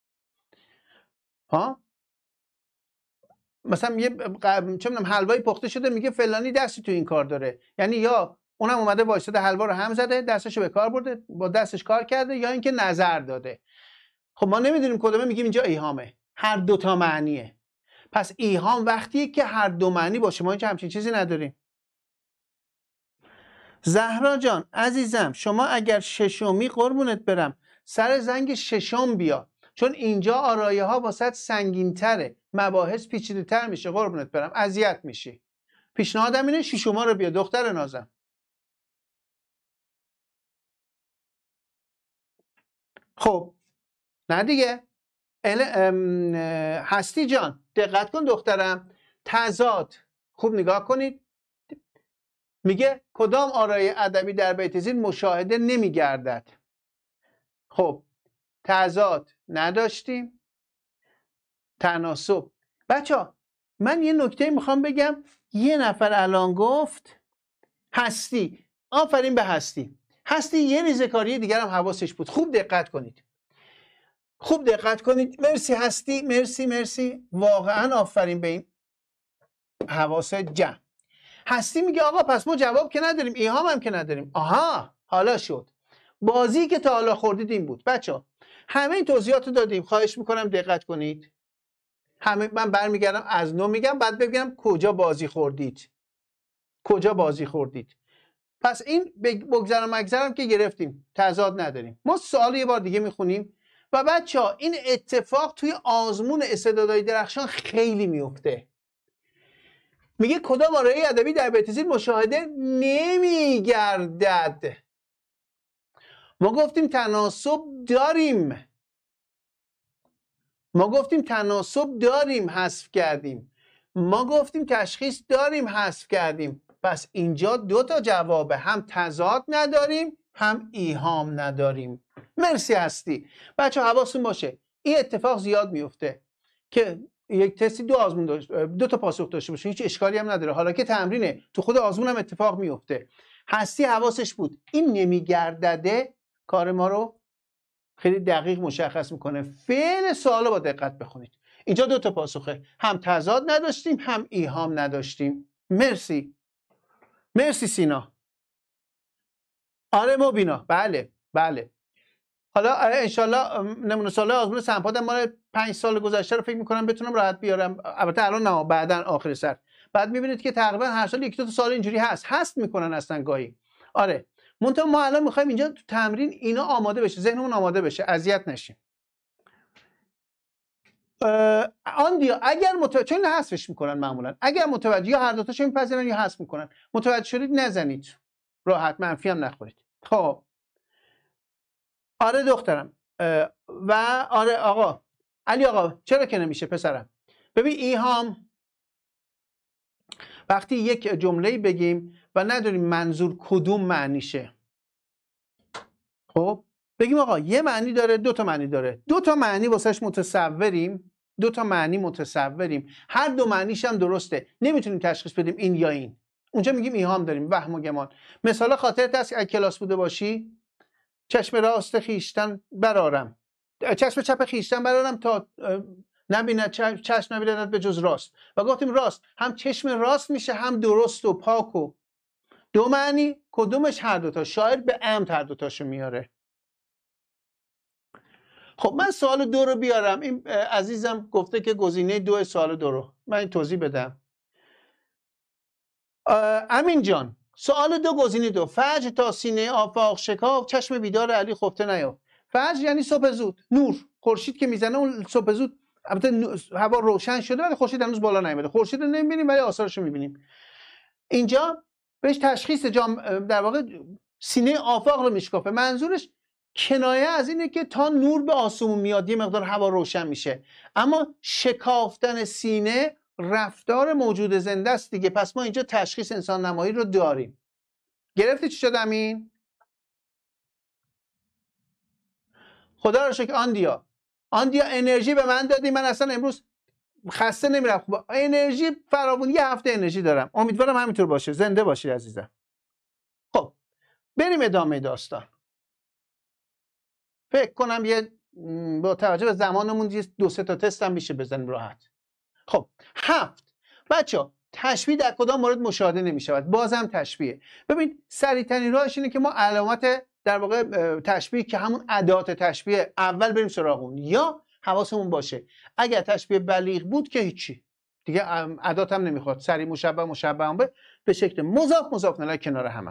مثلا یه چه میدونم حلوایی پخته شده میگه فلانی دستی تو این کار داره، یعنی یا اونم اومده وایساده حلوا رو هم زده، دستشو به کار برده، با دستش کار کرده، یا اینکه نظر داده. خب ما نمیدونیم کدومه، میگیم اینجا ایهامه. هر دو تا معنیه. پس ایهام وقتیه که هر دو معنی باشه. ما اینجا همچین چیزی نداریم. زهرا جان عزیزم، شما اگر ششمی قربونت برم سر زنگ ششم بیا، چون اینجا آرایه ها واسط سنگین تره، مباحث پیچیده تر میشه. قربونت برم اذیت میشی. پیشنهادم اینه ششما رو بیا دختر نازم. خب نه دیگه. هستی جان دقت کن دخترم. تضاد خوب نگاه کنید. میگه کدام آرای ادبی در بیت زیر مشاهده نمیگردد. خب تضاد نداشتیم، تناسب. بچه من یه نکته میخوام بگم. یه نفر الان گفت هستی. آفرین به هستی. هستی یه ریزکاری دیگر هم حواسش بود. خوب دقت کنید. مرسی هستی، مرسی واقعا آفرین به این حواس جمع. هستی میگه آقا پس ما جواب که نداریم، ایهام هم که نداریم. آها حالا شد. بازی که تا حالا خوردید این بود. بچه همه این توضیحات رو دادیم. خواهش میکنم دقت کنید. من برمیگردم از نو میگم، بعد بگم کجا بازی خوردید. پس این بگذرم که گرفتیم. تضاد نداریم. ما سوال یه بار دیگه میخونیم. و بچه این اتفاق توی آزمون استعدادهای درخشان خیلی میفته. میگه کدام آرای ادبی در بیت زیر مشاهده نمیگردد. ما گفتیم تناسب داریم، حذف کردیم. ما گفتیم تشخیص داریم، حذف کردیم. پس اینجا دو تا جوابه، هم تضاد نداریم هم ایهام نداریم. مرسی هستی. بچه حواستون باشه این اتفاق زیاد میفته که یک تستی دو تا پاسخ داشته باشه، هیچ اشکالی هم نداره. حالا که تمرینه، تو خود آزمون هم اتفاق میفته. هستی حواسش بود این نمیگردده کار ما رو خیلی دقیق مشخص میکنه. فعل سوالو با دقت بخونید. اینجا دو تا پاسخه، هم تضاد نداشتیم هم ایهام نداشتیم. مرسی سینا. آره مبینا. بله حالا انشالله نمونه سوال آزمون سنپادم مال 5 سال گذشته رو فکر میکنم بتونم راحت بیارم. البته الان نه، بعدن آخر سر. بعد میبینید که تقریبا هر سال یک دو تا سوال اینجوری هست میکنن اصلا گاهی. آره منتها ما الان میخوایم اینجا تو تمرین اینا آماده بشه، ذهنمون آماده بشه، اذیت نشیم. اگر چون حذفش میکنن معمولا، اگر متوجه یا هر دو تاشو میپذیرن یا حذف میکنن. متوجه شدید نزنید، راحت منفی هم نخورید. خب آره دخترم و آره آقا علی آقا چرا که نمیشه پسرم. ببین ایهام وقتی یک جمله بگیم و نداریم منظور کدوم معنیشه، خب بگیم آقا یه معنی داره، دو تا معنی داره، دو تا معنی واسش متصوریم، هر دو معنیش هم درسته، نمیتونیم تشخیص بدیم این یا این. اونجا میگیم ایهام داریم، وهم و گمان. مثلا خاطرت هست اگه کلاس بوده باشی چشم راست خیشتن برارم، چشم چپ خیشتن برارم تا نبیند چشم نبیند به جز راست و گفتیم راست هم چشم راست میشه هم درست و پاک و دو معنی کدومش هر دوتا شاعر به عمد هر دوتاشو میاره. خب من سوال 2 رو بیارم. این عزیزم گفته که گزینه 2 سوال 2 رو من این توضیح بدم. امین جان سوال 2 گزینه 2 فجر تا سینه آفاق شکاف چشم بیدار علی خفته نیافت. فجر یعنی صبح زود، نور، خورشید که میزنه اون صبح زود. البته هوا روشن شده ولی خورشید هنوز بالا نیومده. خورشید رو نمیبینیم ولی آثارش رو میبینیم. اینجا بهش تشخیص در واقع سینه آفاق رو میشکافه. منظورش کنایه از اینه که تا نور به آسمون میاد یه مقدار هوا روشن میشه. اما شکافتن سینه رفتار موجود زنده است دیگه. پس ما اینجا تشخیص انسان نمایی رو داریم. گرفتی چی شد امین؟ خدا رو شکر آندیا انرژی به من دادی. من اصلا امروز خسته نمیرم. خوب انرژی فراوون، یه هفته انرژی دارم. امیدوارم همینطور باشه. زنده باشید عزیزم. خب بریم ادامه داستان. فکر کنم یه با توجه به زمانمون 2-3 تا تست هم میشه بزنیم راحت. خب 7 بچه‌ها تشبیه در کدام مورد مشاهده نمی‌شود؟ بازم تشبیه. ببین سریع‌ترین راهش اینه که ما علامت در واقع تشبیه که همون ادات تشبیه اول بریم سراغ اون، یا حواسمون باشه اگر تشبیه بلیغ بود که هیچی دیگه ادات هم نمیخواد. سری مشبه به شکل مضاف الیه کنار هم.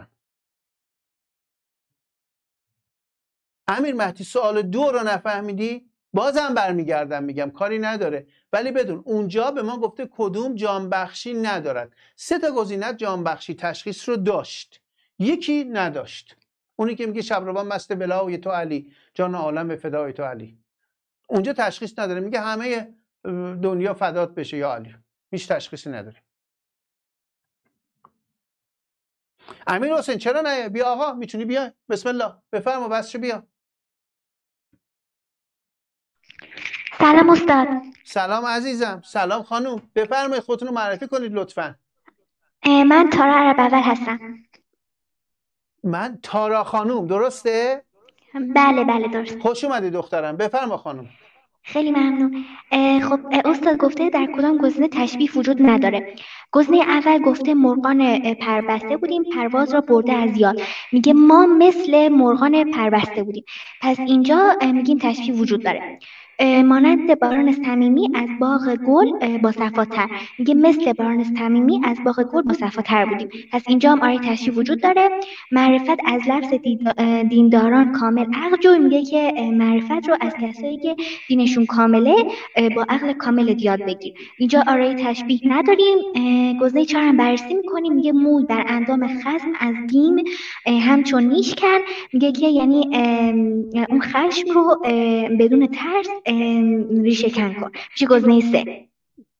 امیر مهدی سوال 2 رو نفهمیدی؟ بازم برمیگردم میگم کاری نداره، ولی بدون اونجا به ما گفته کدوم جانبخشی ندارد. 3 تا گزینه جانبخشی تشخیص رو داشت، یکی نداشت. اونی که میگه شبروان مست بلای تو علی، جان عالم به فدای تو علی. اونجا تشخیص نداره، میگه همه دنیا فدات بشه یا علی. هیچ تشخیصی نداره. امیر حسین چرا نه؟ بیا آقا میتونی بیا. بسم الله بفرما بس بیا. سلام استاد. سلام عزیزم. سلام خانوم. بفرمایید خودتون رو معرفی کنید لطفاً. من تارا عرب اول هستم. من تارا خانوم درسته؟ بله درست. خوش اومدی دخترم. بفرما خانوم. خیلی ممنون. خب استاد گفته در کدام گزینه تشبیه وجود نداره. گزینه اول گفته مرغان پربسته بودیم، پرواز را برده از یاد. میگه ما مثل مرغان پربسته بودیم. پس اینجا میگیم تشبیه وجود داره. مانند باران صمیمی از باغ گل با صفاتر. میگه مثل باران صمیمی از باغ گل با صفاتر بودیم. پس اینجا هم آیه تشبیه وجود داره. معرفت از لفظ دینداران کامل عقل جوی. میگه که معرفت رو از کسایی که دینشون کامله با عقل کامل یاد بگیر. اینجا آرای تشبیه نداریم. گزینه 4 هم بررسی میکنیم. میگه موی بر اندام خصم از گیم همچون نیش کرد. میگه که یعنی اون خشم رو بدون ترس ریشه کن کن. میشه گزینه 3.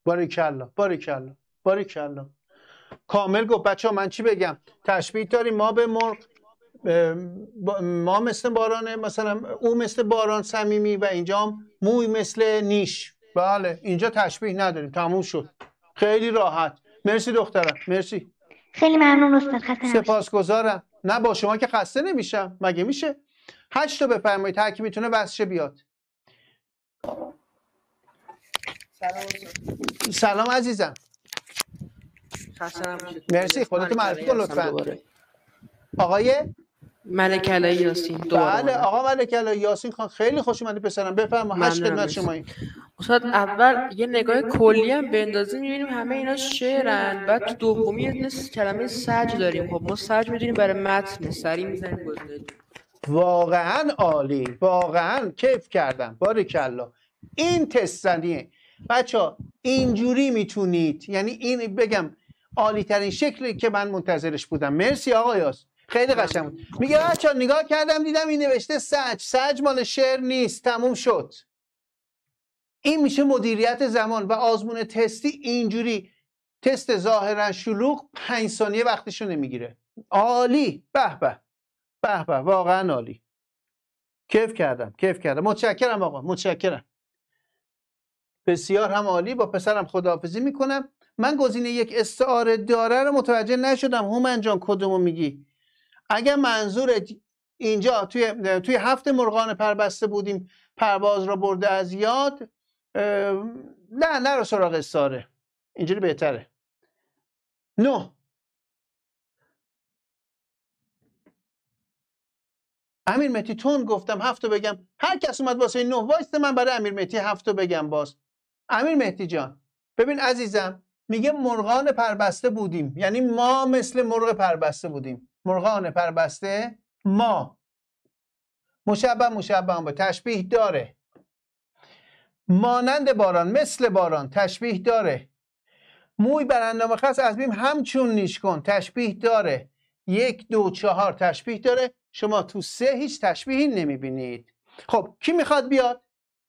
باریکلا کامل گفت. بچه ها من چی بگم؟ تشبیه داریم ما به مرغ، ما مثل باران، مثلا او مثل باران صمیمی و اینجا موی مثل نیش. بله اینجا تشبیه نداریم. تموم شد. خیلی راحت. مرسی دخترم. مرسی. خیلی ممنون استاد. خسته نباشید. سپاسگزارم. نه با شما که خسته نمیشم. مگه میشه؟ 8 تا بفرمایید. هر کی میتونه بسشه بیاد. سلام عزیزم. خسته نباشید. مرسی. خودتو معرفی کن لطفاً. آقای ملک علی یاسین. بله آقا ملک علی یاسین خان خیلی خوش اومدی پسرم. بفرما. 8 خدمت شماییم. استاد اول یه نگاه کلی هم بندازیم می‌بینیم همه اینا شعرن. بعد تو دومی یه دونه کلمه سج داریم. خب ما سج می‌دونیم برای متن. سری می‌زنیم گزینه. واقعا عالی. واقعا کیف کردم. باریکلا. این تستنیه. بچه‌ها اینجوری میتونید، یعنی این بگم عالی ترین شکلی که من منتظرش بودم. مرسی آقا یاس. خیلی قشنگ بود. میگه بچه‌ها نگاه کردم دیدم این نوشته سج مال شعر نیست. تموم شد. این میشه مدیریت زمان و آزمون تستی اینجوری. تست ظاهرا شلوغ 5 ثانیه وقتشو نمیگیره. عالی. به به به به. واقعا عالی. کیف کردم. متشکرم آقا. متشکرم. بسیار هم عالی. با پسرم خداحافظی میکنم. من گزینه 1 استعاره داره رو متوجه نشدم. هومن جان کدومو میگی؟ اگر منظورت اینجا توی 7 مرغان پربسته بودیم، پرواز را برده از یاد. نه نرو سراغ استاره، اینجوری بهتره. 9. امیر مهدی تون گفتم 7 رو بگم. هر کس اومد واسه 9 وایسته، من برای امیر مهدی 7 رو بگم. باز امیر مهدی جان ببین عزیزم، میگه مرغان پربسته بودیم، یعنی ما مثل مرغ پربسته بودیم. مرغان پربسته، ما مشبه به تشبیه داره. مانند باران، مثل باران، تشبیه داره. موی بر اندام خس از بیم همچون نیش کن، تشبیه داره. 1 2 4 تشبیه داره. شما تو 3 هیچ تشبیهی نمیبینید. خب کی میخواد بیاد؟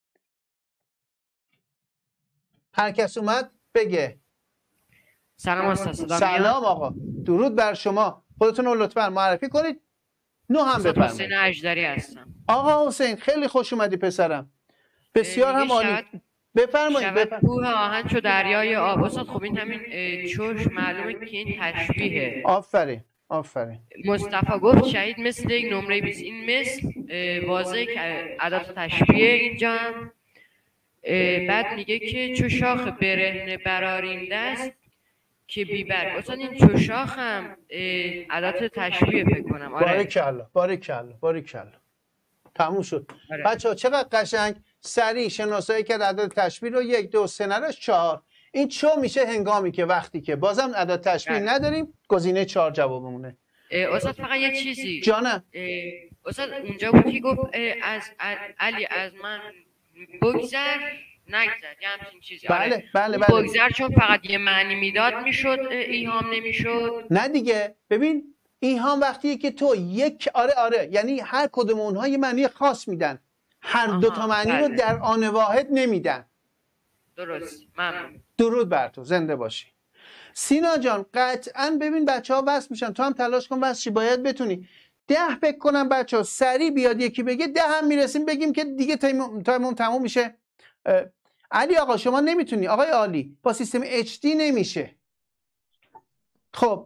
هر کس اومد بگه. سلام استاد. سلام آقا، درود بر شما. خودتون رو لطفا معرفی کنید. 9 هم بفرمایید. حسین اژدری هستم. آقا حسین خیلی خوش اومدی پسرم، بسیار هم عالی. بفرمایید. کوه آهن چو دریای آب. استاد خب این همین چوش معلومه که این تشبیهه. آفرین. مصطفی گفت شهید مثل یک نمره 20. این مثل واضحه که ادات تشبیه اینجا هم. بعد میگه که چو شاخ برهنه برآرینده است که بیبر. اصلا این چو شاخ هم ادات تشبیه فکر کنم. باریکلا. تموم شد. بچه‌ها چقدر قشنگ سریع شناسایی که ادات تشبیه رو 1 2 3 نراش 4. این چو میشه هنگامی که وقتی که بازم ادات تشبیه نداریم، گزینه 4 جوابمونه. استاد فقط یه چیزی جانم. استاد اونجا بود که گفت از علی از من بگذر نگذر، یه همچین چیزی. بله. بگذر چون فقط یه معنی میداد میشد، ایهام نمیشد. نه دیگه، ببین ایهام وقتیه که تو آره یعنی هر کدوم اونها یه معنی خاص میدن، هر دو تا معنی رو در آن واحد نمیدن. درست. ممنون. درود بر تو، زنده باشی. سینا جان قطعا ببین بچه‌ها وصل میشن، تو هم تلاش کن وصل شی، باید بتونی. 10 فکر کنم بچه‌ها سریع بیاد یکی بگه، 10 هم میرسیم بگیم که دیگه تایمم تموم میشه. علی آقا شما نمیتونی، آقای عالی با سیستم HD نمیشه. خب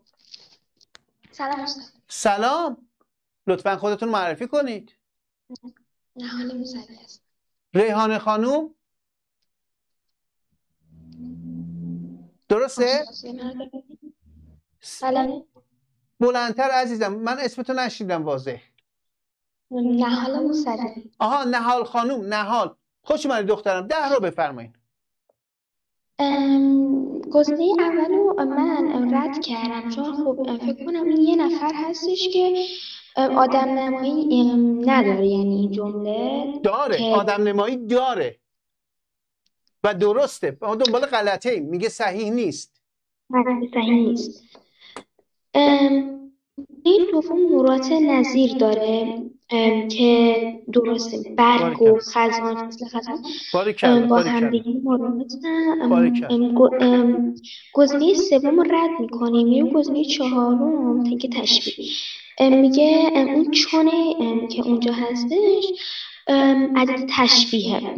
سلام، لطفا خودتون معرفی کنید. نهال موسوی است. ریحانه خانوم درسته؟ بله. بلندتر عزیزم، من اسمتو نشیدم واضح. نهال موسوی. آها نهال خانوم، نهال. خوش اومدید دخترم. 10 رو بفرمایید. گزینه اولو من رد کردم چون خب فکر کنم این یه نفر هستش که آدم نمایی نداره، یعنی این جمله داره، آدم نمایی داره و درسته. ما دنبال غلطه ایم، میگه صحیح نیست. صحیح نیست. این دوم مرات نظیر داره که درسته. برگ و خزان، مثل خزان با همدیگه مراتن. گزینه سوم رو رد میکنیم، میریم گزینه 4 که تشبیه. میگه اون چونه که اونجا هستش عدد تشبیهه.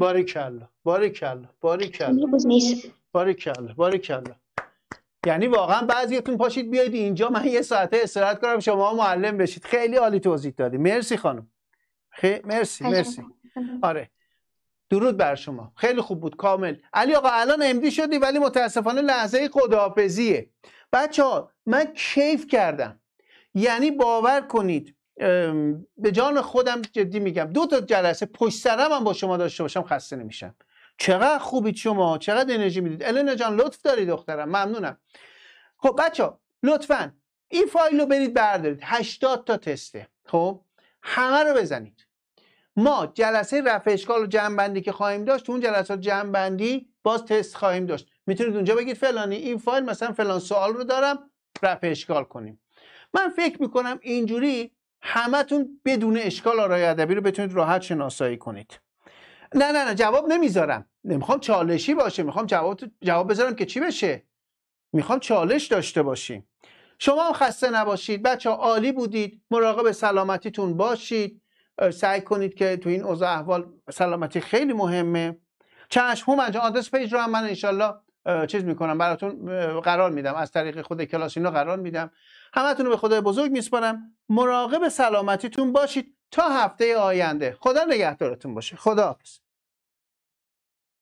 باریکلا. یعنی واقعا بعضیتون پاشید بیاید اینجا، من یه ساعته استراحت کنم شما معلم بشید. خیلی عالی توضیح دادی. مرسی خانم. مرسی. آره درود بر شما، خیلی خوب بود، کامل. علی آقا الان امدی شدی ولی متاسفانه لحظه خداحافظیه. بچه‌ها من کیف کردم، یعنی باور کنید به جان خودم جدی میگم 2 تا جلسه پشت سرم هم با شما داشته باشم خسته نمیشم. چقدر خوبید شما، چقدر انرژی میدید. النا جان لطف داری دخترم، ممنونم. خب بچه‌ها لطفاً این فایل رو برید بردارید. 80 تا تسته. خب همه رو بزنید. ما جلسه رفع اشکال و جمع‌بندی که خواهیم داشت، تو اون جلسات جمع‌بندی باز تست خواهیم داشت. میتونید اونجا بگید فلانی این فایل مثلا فلان سوال رو دارم رفع اشکال کنیم. من فکر میکنم اینجوری همتون بدون اشکال آرای ادبی رو بتونید راحت شناسایی کنید. نه جواب نمیذارم، نمیخوام چالشی باشه، میخوام جواب بذارم که چی بشه. میخوام چالش داشته باشیم. شما هم خسته نباشید بچه‌ها، عالی بودید. مراقب سلامتیتون باشید. سعی کنید که تو این اوضاع احوال سلامتی خیلی مهمه. چشم هومن جان آدرس پیج رو هم من انشالله چیز میکنم براتون، قرار میدم از طریق خود کلاس اینا قرار میدم. همتون رو به خدای بزرگ میسپارم. مراقب سلامتیتون باشید. تا هفته آینده. خدا نگهدارتون باشه. خداحافظ.